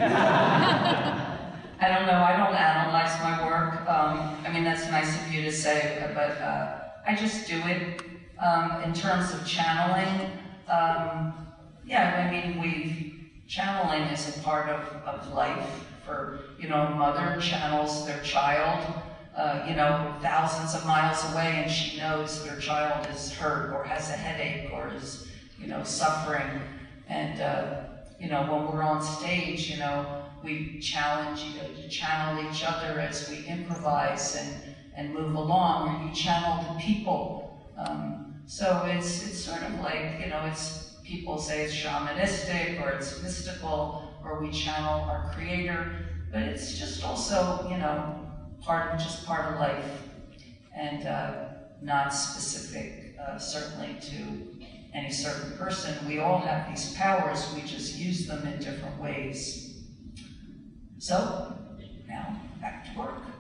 I don't know, I don't analyze my work. Um, I mean, that's nice of you to say, but uh, I just do it. Um, in terms of channeling, um, yeah, I mean, we channeling is a part of, of life. For, you know, a mother channels their child, uh, you know, thousands of miles away, and she knows that her child is hurt or has a headache or is, you know, suffering. And, uh, you know, when we're on stage, you know, we challenge, you know, to channel each other as we improvise and, and move along, or you channel the people. Um, so it's, it's sort of like, you know, it's, people say it's shamanistic or it's mystical, or we channel our creator, but it's just also, you know, part of, just part of life, and uh, not specific, uh, certainly to any certain person. We all have these powers, we just use them in different ways. So, now, back to work.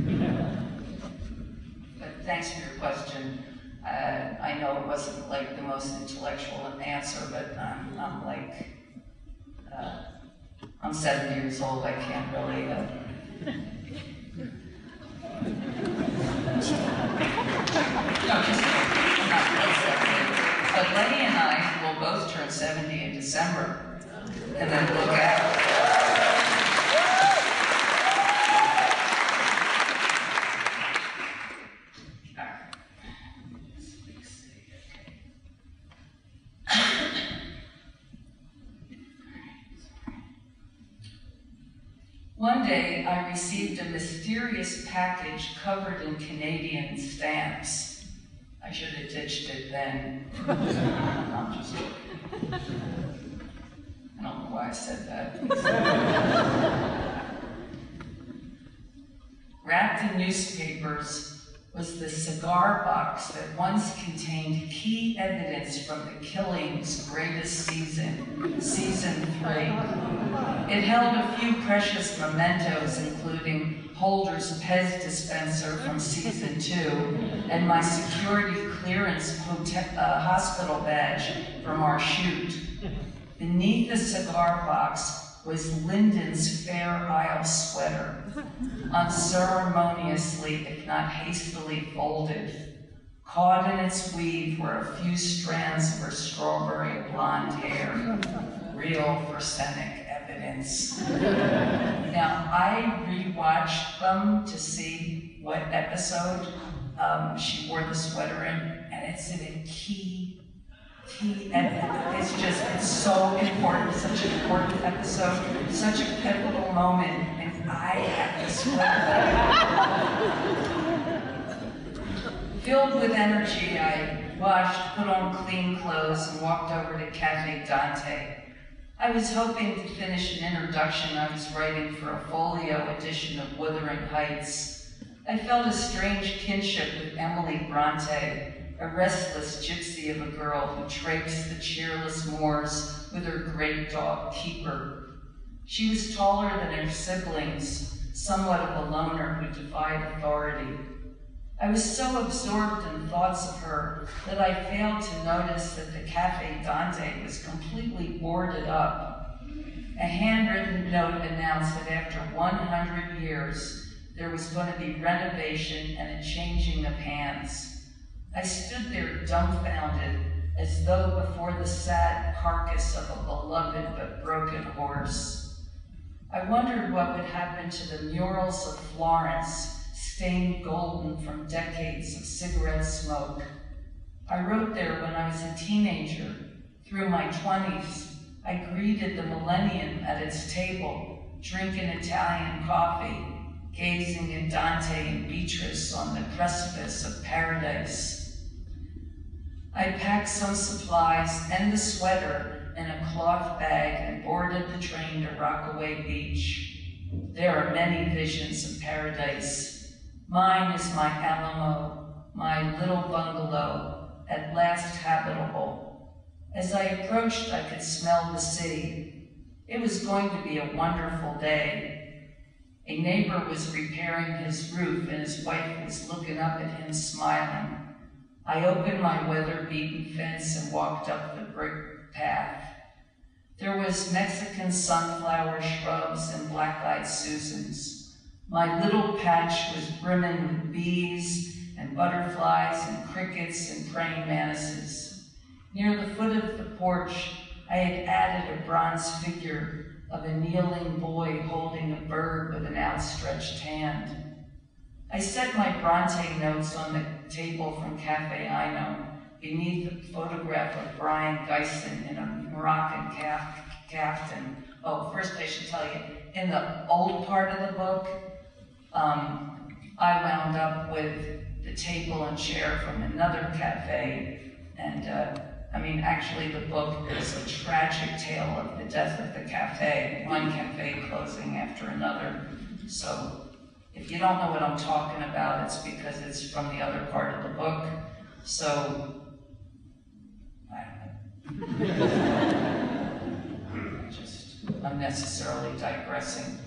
But thanks for your question. Uh, I know it wasn't like the most intellectual answer, but I'm, I'm like, uh, I'm seventy years old, I can't really, uh... no, just kidding. I'm not really seventy. But Lenny and I will both turn seventy in December, and then look out. One day, I received a mysterious package covered in Canadian stamps. I should have ditched it then. No, I'm just joking. I don't know why I said that. Wrapped in newspapers was the cigar box that once contained key evidence from the Killing's greatest season, season three. It held a few precious mementos, including Holder's Pez dispenser from season two, and my security clearance hotel, uh, hospital badge from our shoot. Beneath the cigar box was Lyndon's Fair Isle sweater, unceremoniously, if not hastily folded. Caught in its weave were a few strands of her strawberry blonde hair, real arsenic evidence. Now, I rewatched them to see what episode um, she wore the sweater in, and it's in a key Key, and it's just, it's so important, such an important episode, such a pivotal moment, and I have this sweater. Filled with energy, I washed, put on clean clothes, and walked over to Cafe Dante. I was hoping to finish an introduction I was writing for a folio edition of Wuthering Heights. I felt a strange kinship with Emily Bronte, a restless gypsy of a girl who traipsed the cheerless moors with her great dog, Keeper. She was taller than her siblings, somewhat of a loner who defied authority. I was so absorbed in thoughts of her that I failed to notice that the Cafe Dante was completely boarded up. A handwritten note announced that after one hundred years, there was going to be renovation and a changing of hands. I stood there dumbfounded, as though before the sad carcass of a beloved but broken horse. I wondered what would happen to the murals of Florence, stained golden from decades of cigarette smoke. I wrote there when I was a teenager. Through my twenties, I greeted the millennium at its table, drinking Italian coffee, gazing at Dante and Beatrice on the precipice of paradise. I packed some supplies and the sweater in a cloth bag and boarded the train to Rockaway Beach. There are many visions of paradise. Mine is my Alamo, my little bungalow, at last habitable. As I approached, I could smell the city. It was going to be a wonderful day. A neighbor was repairing his roof and his wife was looking up at him smiling. I opened my weather-beaten fence and walked up the brick path. There was Mexican sunflower shrubs and black-eyed Susans. My little patch was brimming with bees and butterflies and crickets and praying mantises. Near the foot of the porch, I had added a bronze figure of a kneeling boy holding a bird with an outstretched hand. I set my Bronte notes on the table from Cafe Ino beneath the photograph of Brian Geisen in a Moroccan cap caftan. Oh, first I should tell you, in the old part of the book, um, I wound up with the table and chair from another cafe, and uh, I mean, actually the book is a tragic tale of the death of the cafe, one cafe closing after another. So if you don't know what I'm talking about, it's because it's from the other part of the book. So, I don't know. Just unnecessarily digressing.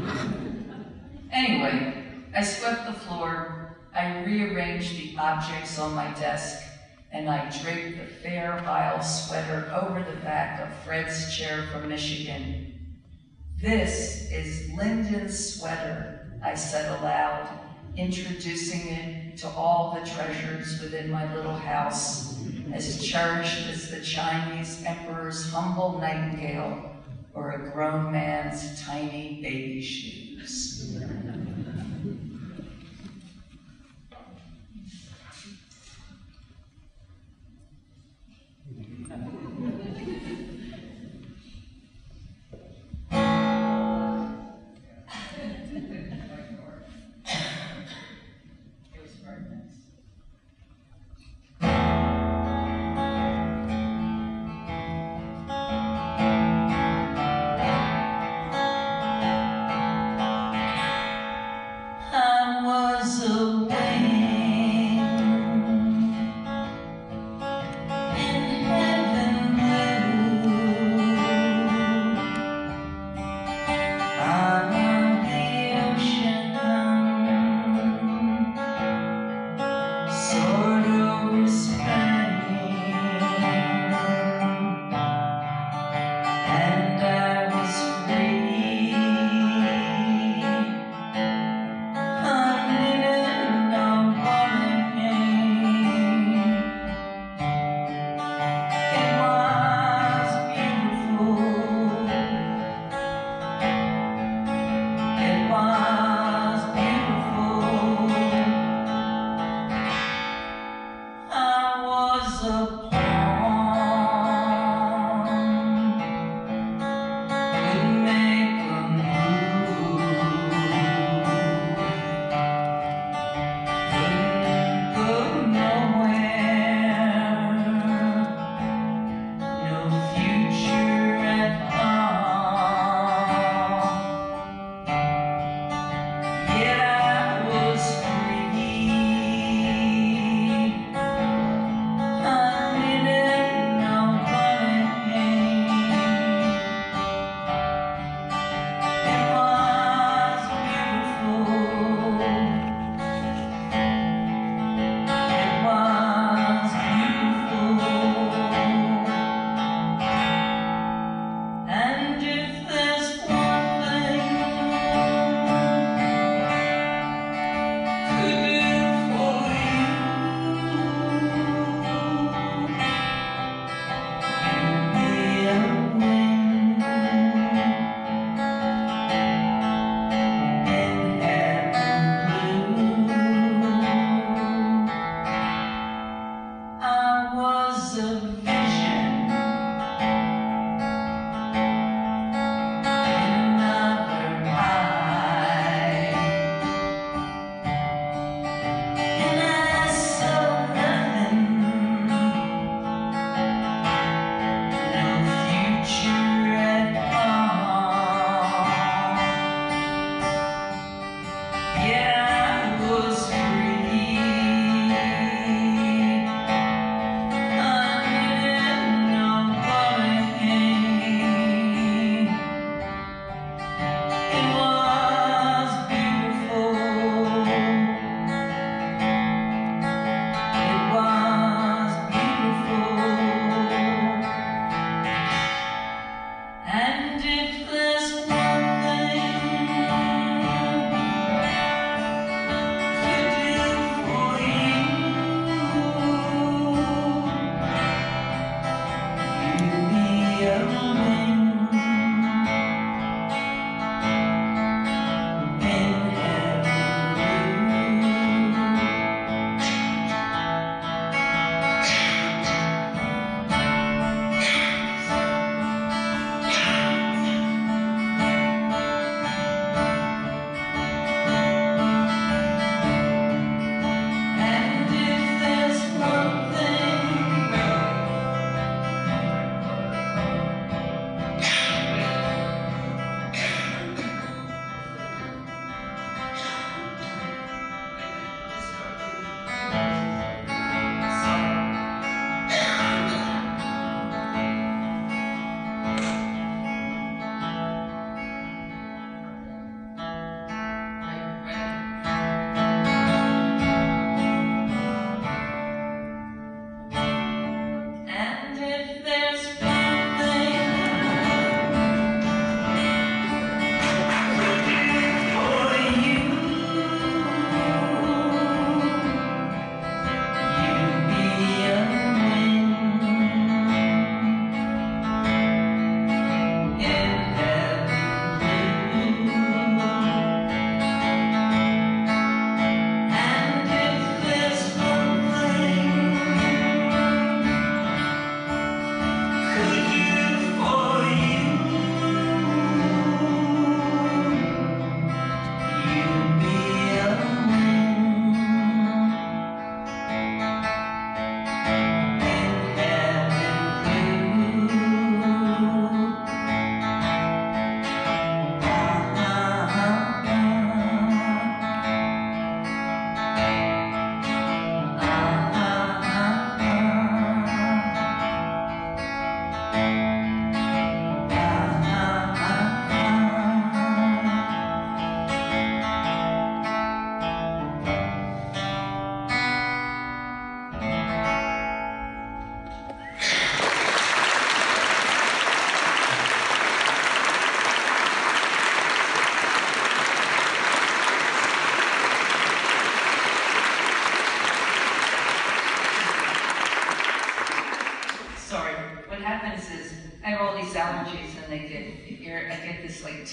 Anyway, I swept the floor, I rearranged the objects on my desk, and I draped the Fair Isle sweater over the back of Fred's chair from Michigan. This is Lyndon's sweater, I said aloud, introducing it to all the treasures within my little house, as cherished as the Chinese emperor's humble nightingale or a grown man's tiny baby shoes.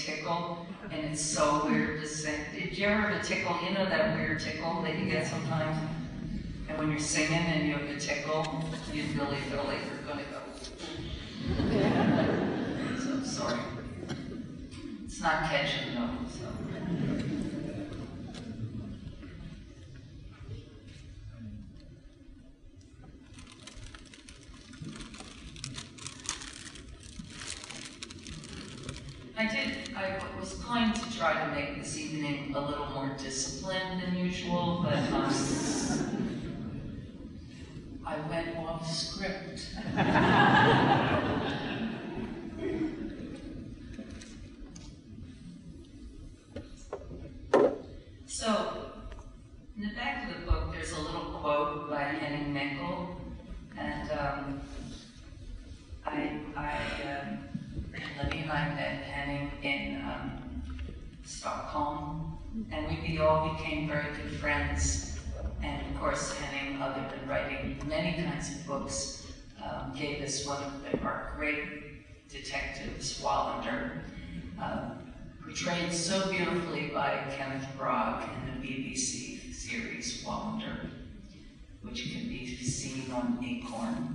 tickle, and it's so weird to sing. Did you ever have a tickle? You know that weird tickle that you get sometimes? And when you're singing and you have a tickle, you really feel like you're gonna go. So, sorry. It's not catching though, so. I did, I was going to try to make this evening a little more disciplined than usual, but um, I went off script. So, in the back of the book, there's a little quote by Henning Nickel, and um, I, I, um, Lenny and I met Henning in um, Stockholm, and we be, all became very good friends. And of course, Henning, other than writing many kinds of books, um, gave us one of the, our great detectives, Wallander, uh, portrayed so beautifully by Kenneth Bragg in the B B C series Wallander, which can be seen on Acorn.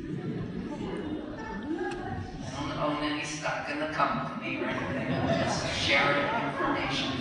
I don't own any stock in the company or anything, I'm just sharing information.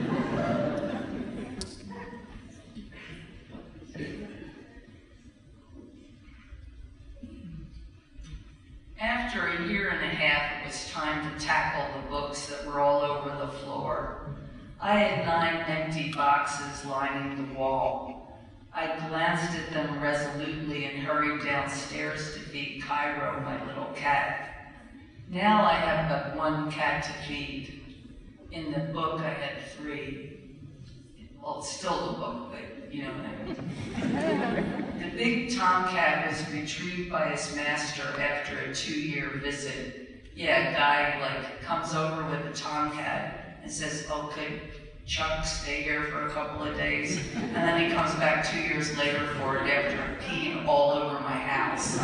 After a year and a half, it was time to tackle the books that were all over the floor. I had nine empty boxes lining the wall. I glanced at them resolutely and hurried downstairs to feed Cairo, my little cat. Now I have but one cat to feed. In the book, I had three. Well, it's still the book, but you know what I mean. The big tomcat was retrieved by his master after a two-year visit. Yeah, a guy like comes over with a tomcat and says, "Okay, Chuck, stay here for a couple of days," and then he comes back two years later for it after peeing all over my house.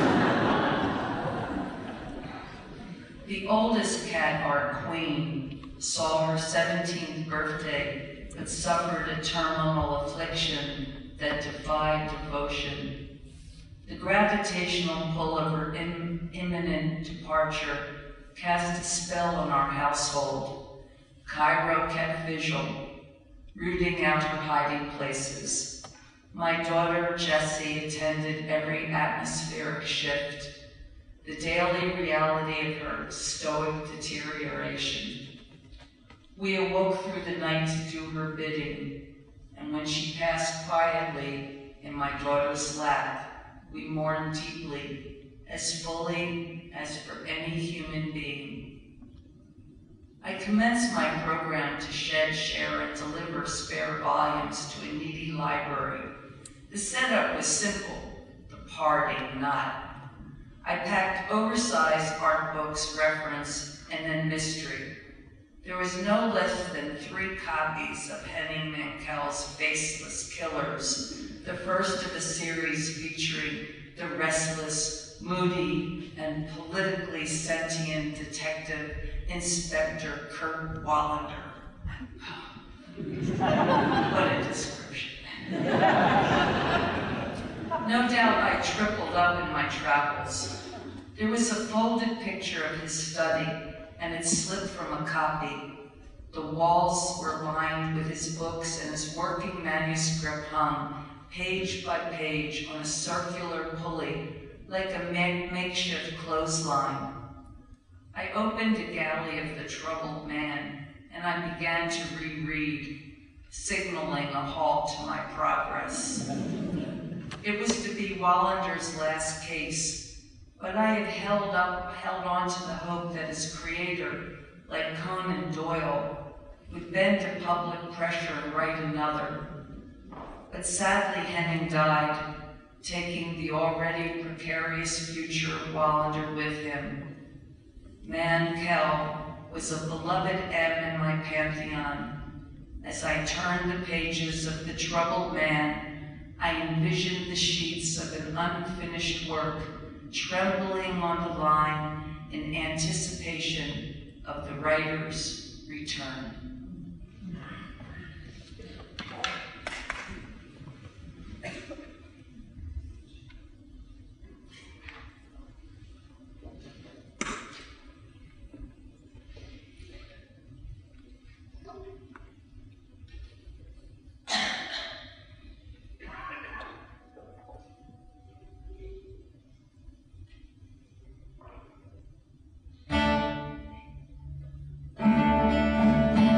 The oldest cat, our queen, saw her seventeenth birthday, but suffered a terminal affliction that defied devotion. The gravitational pull of her im imminent departure cast a spell on our household. Cairo kept vigil, rooting out her hiding places. My daughter, Jessie, attended every atmospheric shift, the daily reality of her stoic deterioration. We awoke through the night to do her bidding, and when she passed quietly in my daughter's lap, we mourned deeply, as fully as for any human being. I commenced my program to shed, share, and deliver spare volumes to a needy library. The setup was simple, the parting not. I packed oversized art books, reference, and then mystery. There was no less than three copies of Henning Mankell's Faceless Killers, the first of a series featuring the restless, moody, and politically sentient detective Inspector Kurt Wallander. What a description. No doubt I tripled up in my travels. There was a folded picture of his study, and it slipped from a copy. The walls were lined with his books, and his working manuscript hung, page by page, on a circular pulley, like a makeshift clothesline. I opened a galley of the troubled man, and I began to reread, signaling a halt to my progress. It was to be Wallander's last case, but I had held up, held on to the hope that his creator, like Conan Doyle, would bend to public pressure and write another. But sadly, Henning died, taking the already precarious future of Wallander with him. Mankell was a beloved M in my pantheon. As I turned the pages of The Troubled Man, I envisioned the sheets of an unfinished work trembling on the line in anticipation of the writer's return. Thank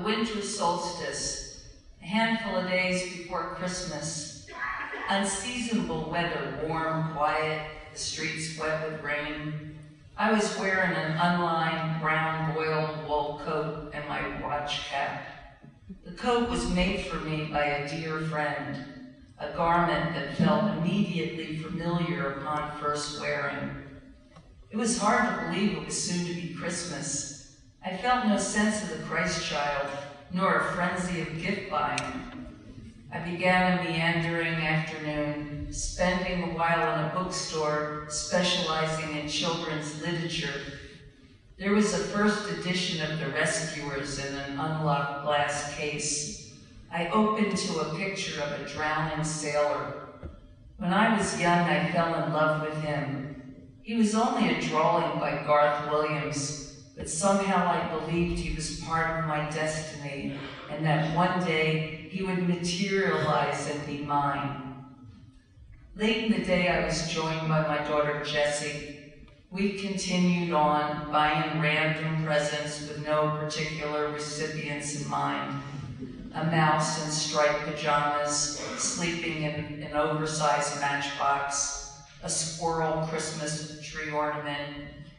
winter solstice, a handful of days before Christmas. Unseasonable weather, warm, quiet, the streets wet with rain. I was wearing an unlined brown boiled wool coat and my watch cap. The coat was made for me by a dear friend, a garment that felt immediately familiar upon first wearing. It was hard to believe it was soon to be Christmas. I felt no sense of the Christ child, nor a frenzy of gift buying. I began a meandering afternoon, spending a while in a bookstore specializing in children's literature. There was a first edition of The Rescuers in an unlocked glass case. I opened to a picture of a drowning sailor. When I was young, I fell in love with him. He was only a drawing by Garth Williams, but somehow I believed he was part of my destiny, and that one day he would materialize and be mine. Late in the day, I was joined by my daughter, Jessie. We continued on, buying random presents with no particular recipients in mind. A mouse in striped pajamas, sleeping in an oversized matchbox, a squirrel Christmas tree ornament,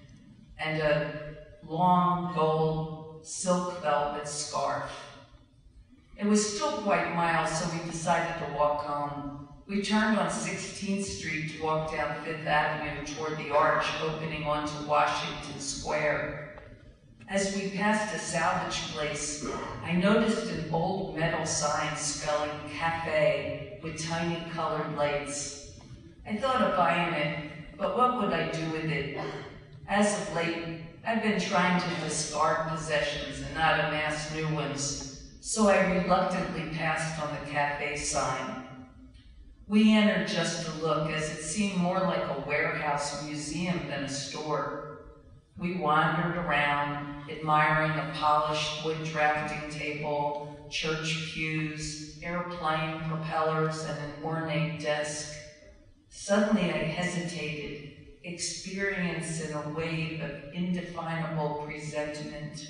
and a long gold silk velvet scarf. It was still quite mild, so we decided to walk home. We turned on sixteenth street to walk down Fifth Avenue toward the arch opening onto Washington Square. As we passed a salvage place, I noticed an old metal sign spelling cafe with tiny colored lights. I thought of buying it, but what would I do with it? As of late, I've been trying to discard possessions and not amass new ones, so I reluctantly passed on the cafe sign. We entered just to look, as it seemed more like a warehouse museum than a store. We wandered around, admiring a polished wood drafting table, church pews, airplane propellers, and an ornate desk. Suddenly I hesitated, experiencing a wave of indefinable presentiment.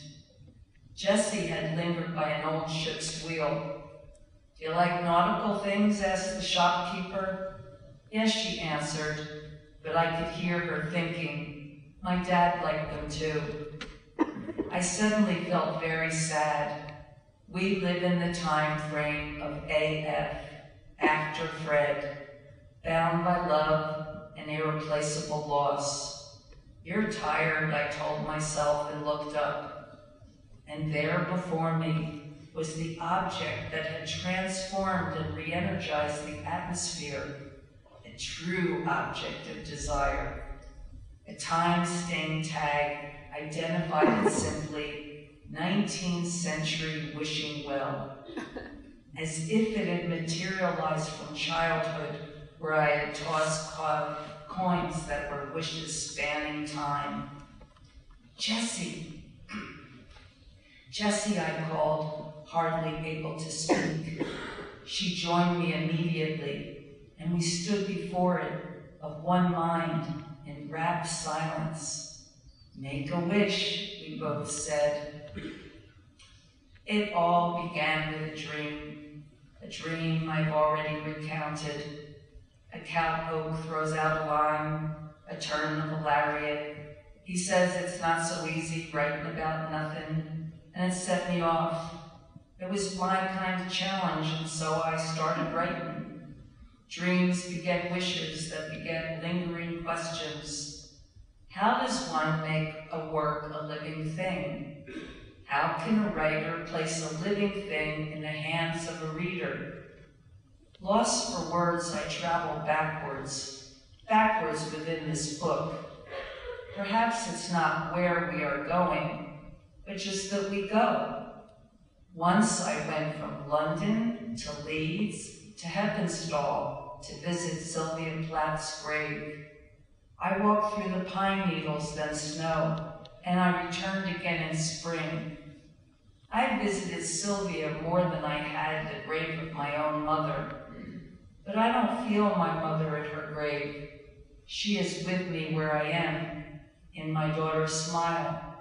Jessie had lingered by an old ship's wheel. "Do you like nautical things?" asked the shopkeeper. "Yes," she answered, but I could hear her thinking, "My dad liked them too." I suddenly felt very sad. We live in the time frame of A F, after Fred, bound by love and irreplaceable loss. "You're tired," I told myself and looked up. And there before me was the object that had transformed and re-energized the atmosphere, a true object of desire. A time-stained tag identified simply nineteenth century wishing well, as if it had materialized from childhood, where I had tossed co coins that were wishes spanning time. "Jessie, Jessie," I called, hardly able to speak. She joined me immediately, and we stood before it, of one mind, in rapt silence. "Make a wish," we both said. It all began with a dream, a dream I've already recounted. A cowpoke throws out a line, a turn of a lariat. He says it's not so easy writing about nothing, and it set me off. It was my kind of challenge, and so I started writing. Dreams beget wishes that beget lingering questions. How does one make a work a living thing? How can a writer place a living thing in the hands of a reader? Lost for words, I travel backwards, backwards within this book. Perhaps it's not where we are going, but just that we go. Once I went from London to Leeds to Heppenstall to visit Sylvia Plath's grave. I walked through the pine needles, then snow, and I returned again in spring. I visited Sylvia more than I had the grave of my own mother, but I don't feel my mother at her grave. She is with me where I am, in my daughter's smile,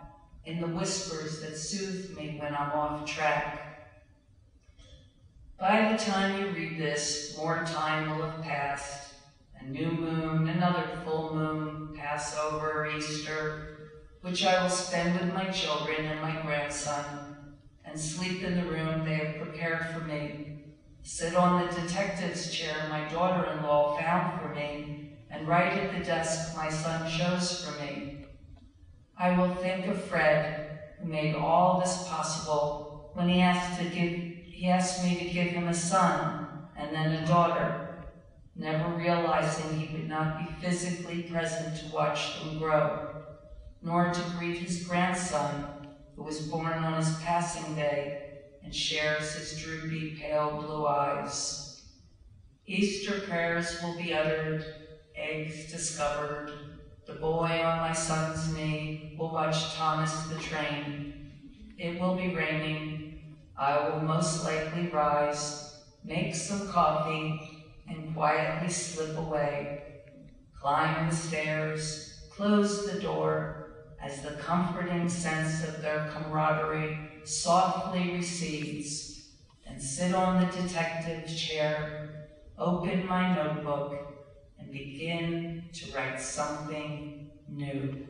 in the whispers that soothe me when I'm off track. By the time you read this, more time will have passed. A new moon, another full moon, Passover, Easter, which I will spend with my children and my grandson, and sleep in the room they have prepared for me, sit on the detective's chair my daughter-in-law found for me, and write at the desk my son chose for me. I will think of Fred, who made all this possible when he asked to give He asked me to give him a son and then a daughter, never realizing he would not be physically present to watch them grow, nor to greet his grandson, who was born on his passing day and shares his droopy, pale blue eyes. Easter prayers will be uttered, eggs discovered. The boy on my son's knee will watch Thomas the train. It will be raining. I will most likely rise, make some coffee, and quietly slip away, climb the stairs, close the door, as the comforting sense of their camaraderie softly recedes, and sit on the detective's chair, open my notebook, and begin to write something new.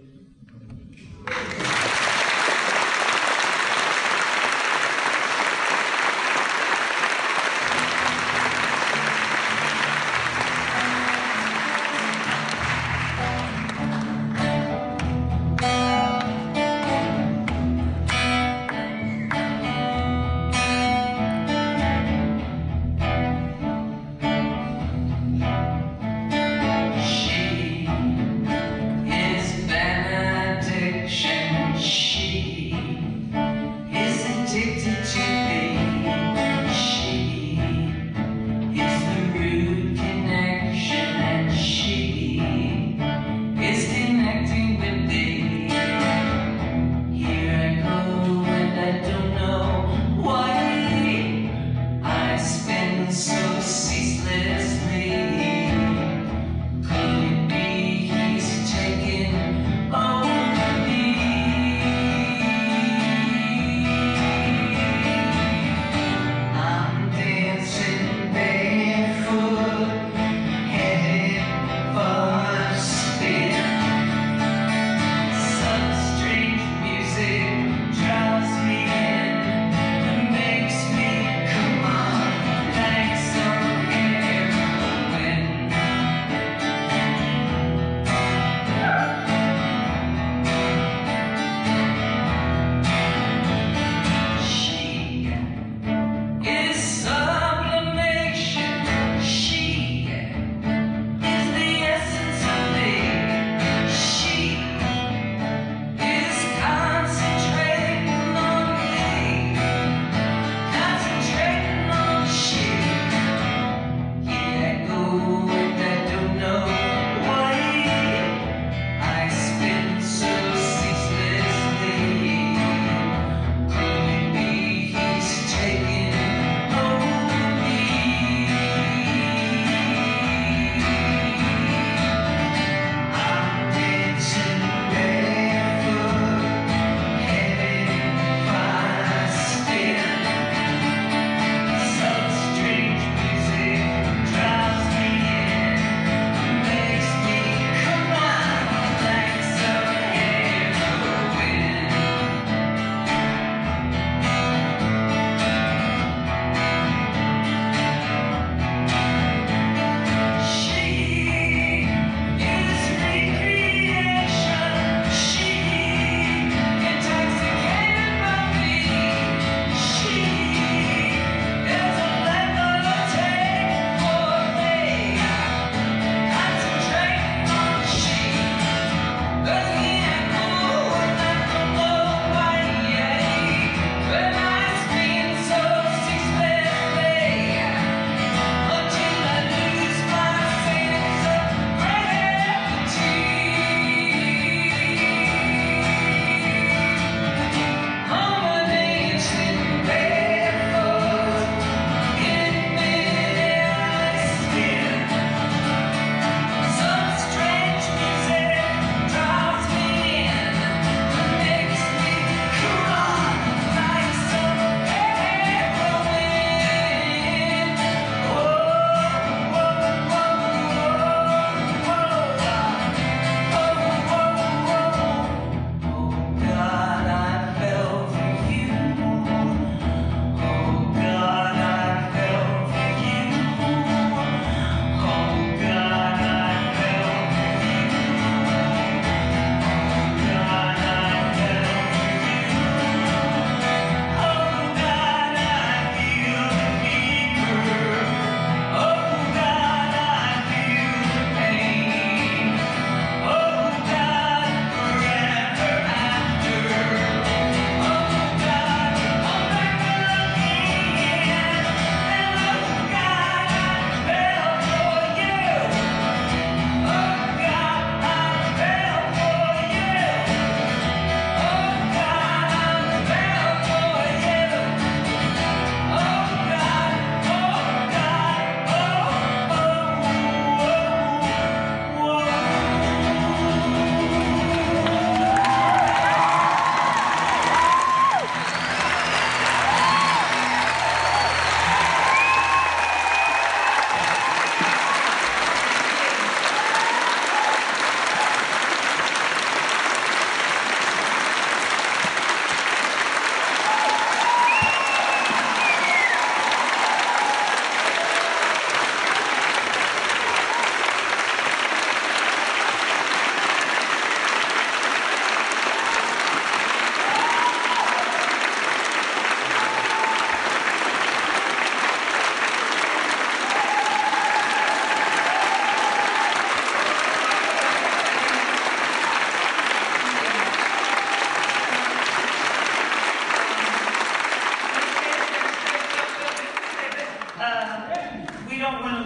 She is benediction.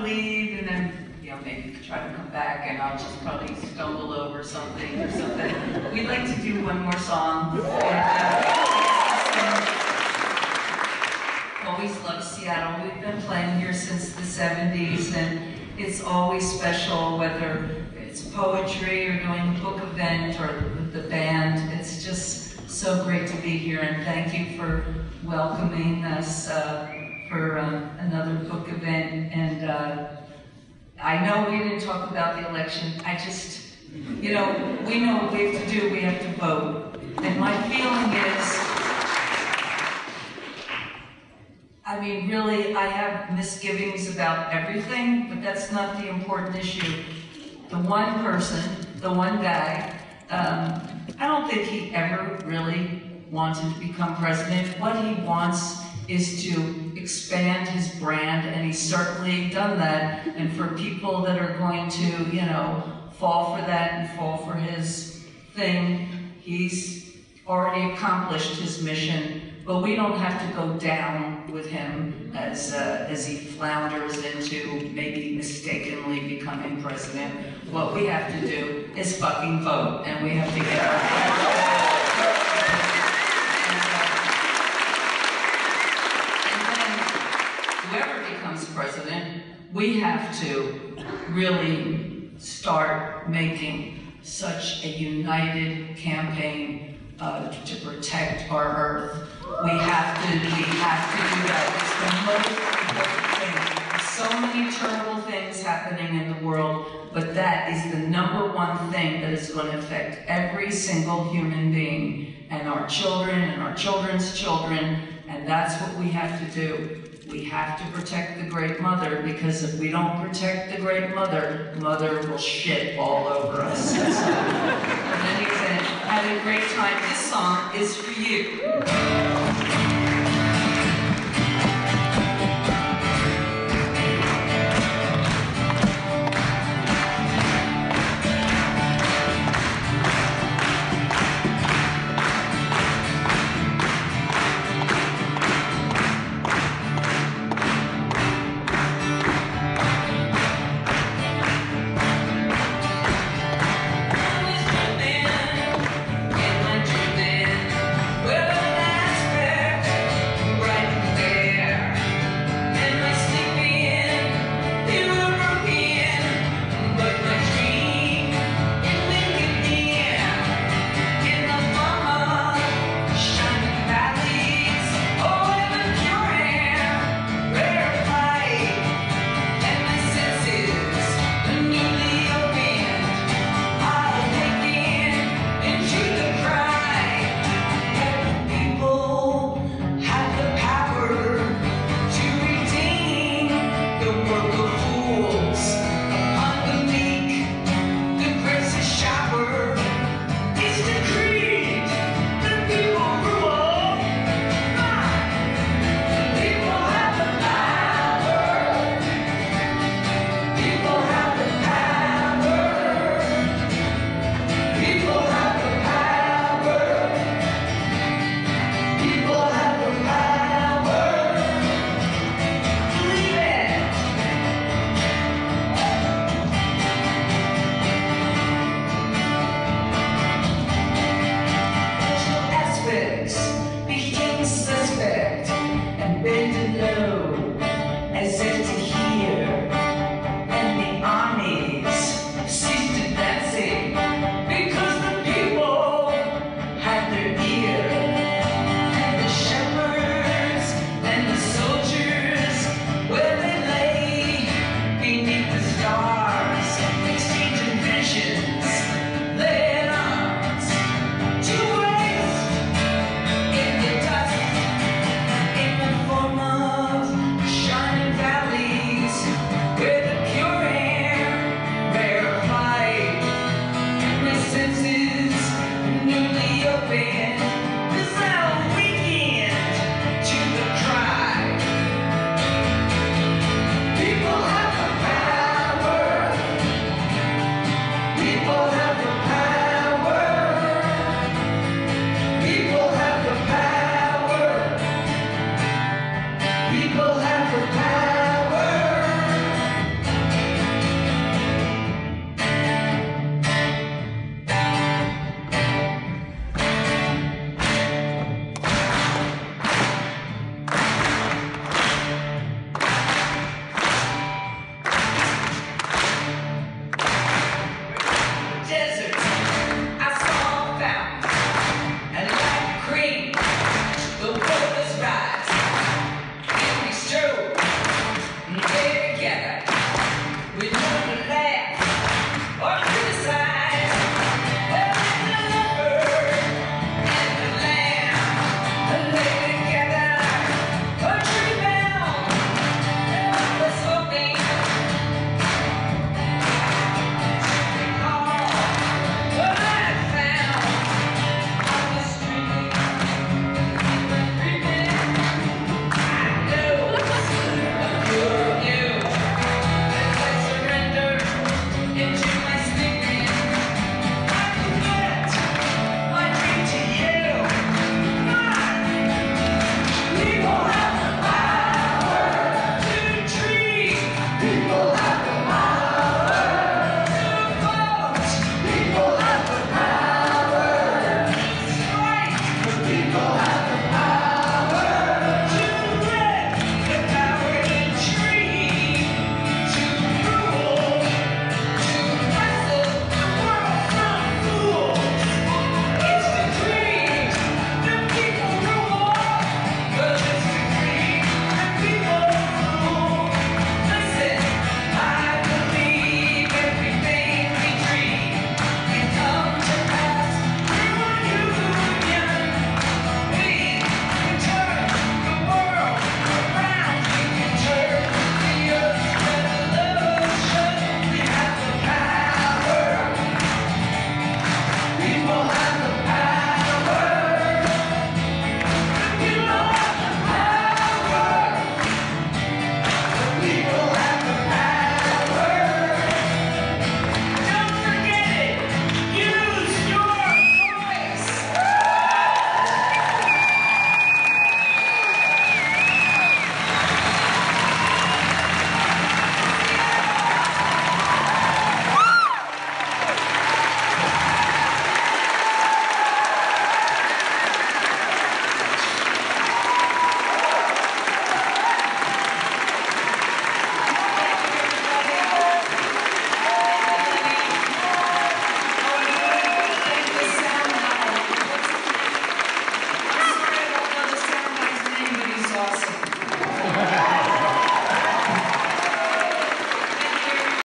leave and then, you know, maybe try to come back and I'll just probably stumble over something or something. We'd like to do one more song. And, uh, always loved Seattle. We've been playing here since the seventies, and it's always special, whether it's poetry or doing a book event or the band. It's just so great to be here, and thank you for welcoming us uh, for uh, another book event. And uh, I know we didn't talk about the election. I just, you know, we know what we have to do. We have to vote. And my feeling is, I mean, really, I have misgivings about everything, but that's not the important issue. The one person, the one guy, um, I don't think he ever really wanted to become president. What he wants is to expand his brand, and he's certainly done that. And for people that are going to, you know, fall for that and fall for his thing, he's already accomplished his mission. But we don't have to go down with him as uh, as he flounders into maybe mistakenly becoming president. What we have to do is fucking vote, and we have to get our and then whoever becomes president, we have to really start making such a united campaign uh, to protect our Earth. We have to, we have to do that. It's the most important thing. So many terrible things happening in the world, but that is the number one thing that is going to affect every single human being, and our children and our children's children, and that's what we have to do. We have to protect the Great Mother, because if we don't protect the Great Mother, Mother will shit all over us. So, in any event, have a great time. This song is for you.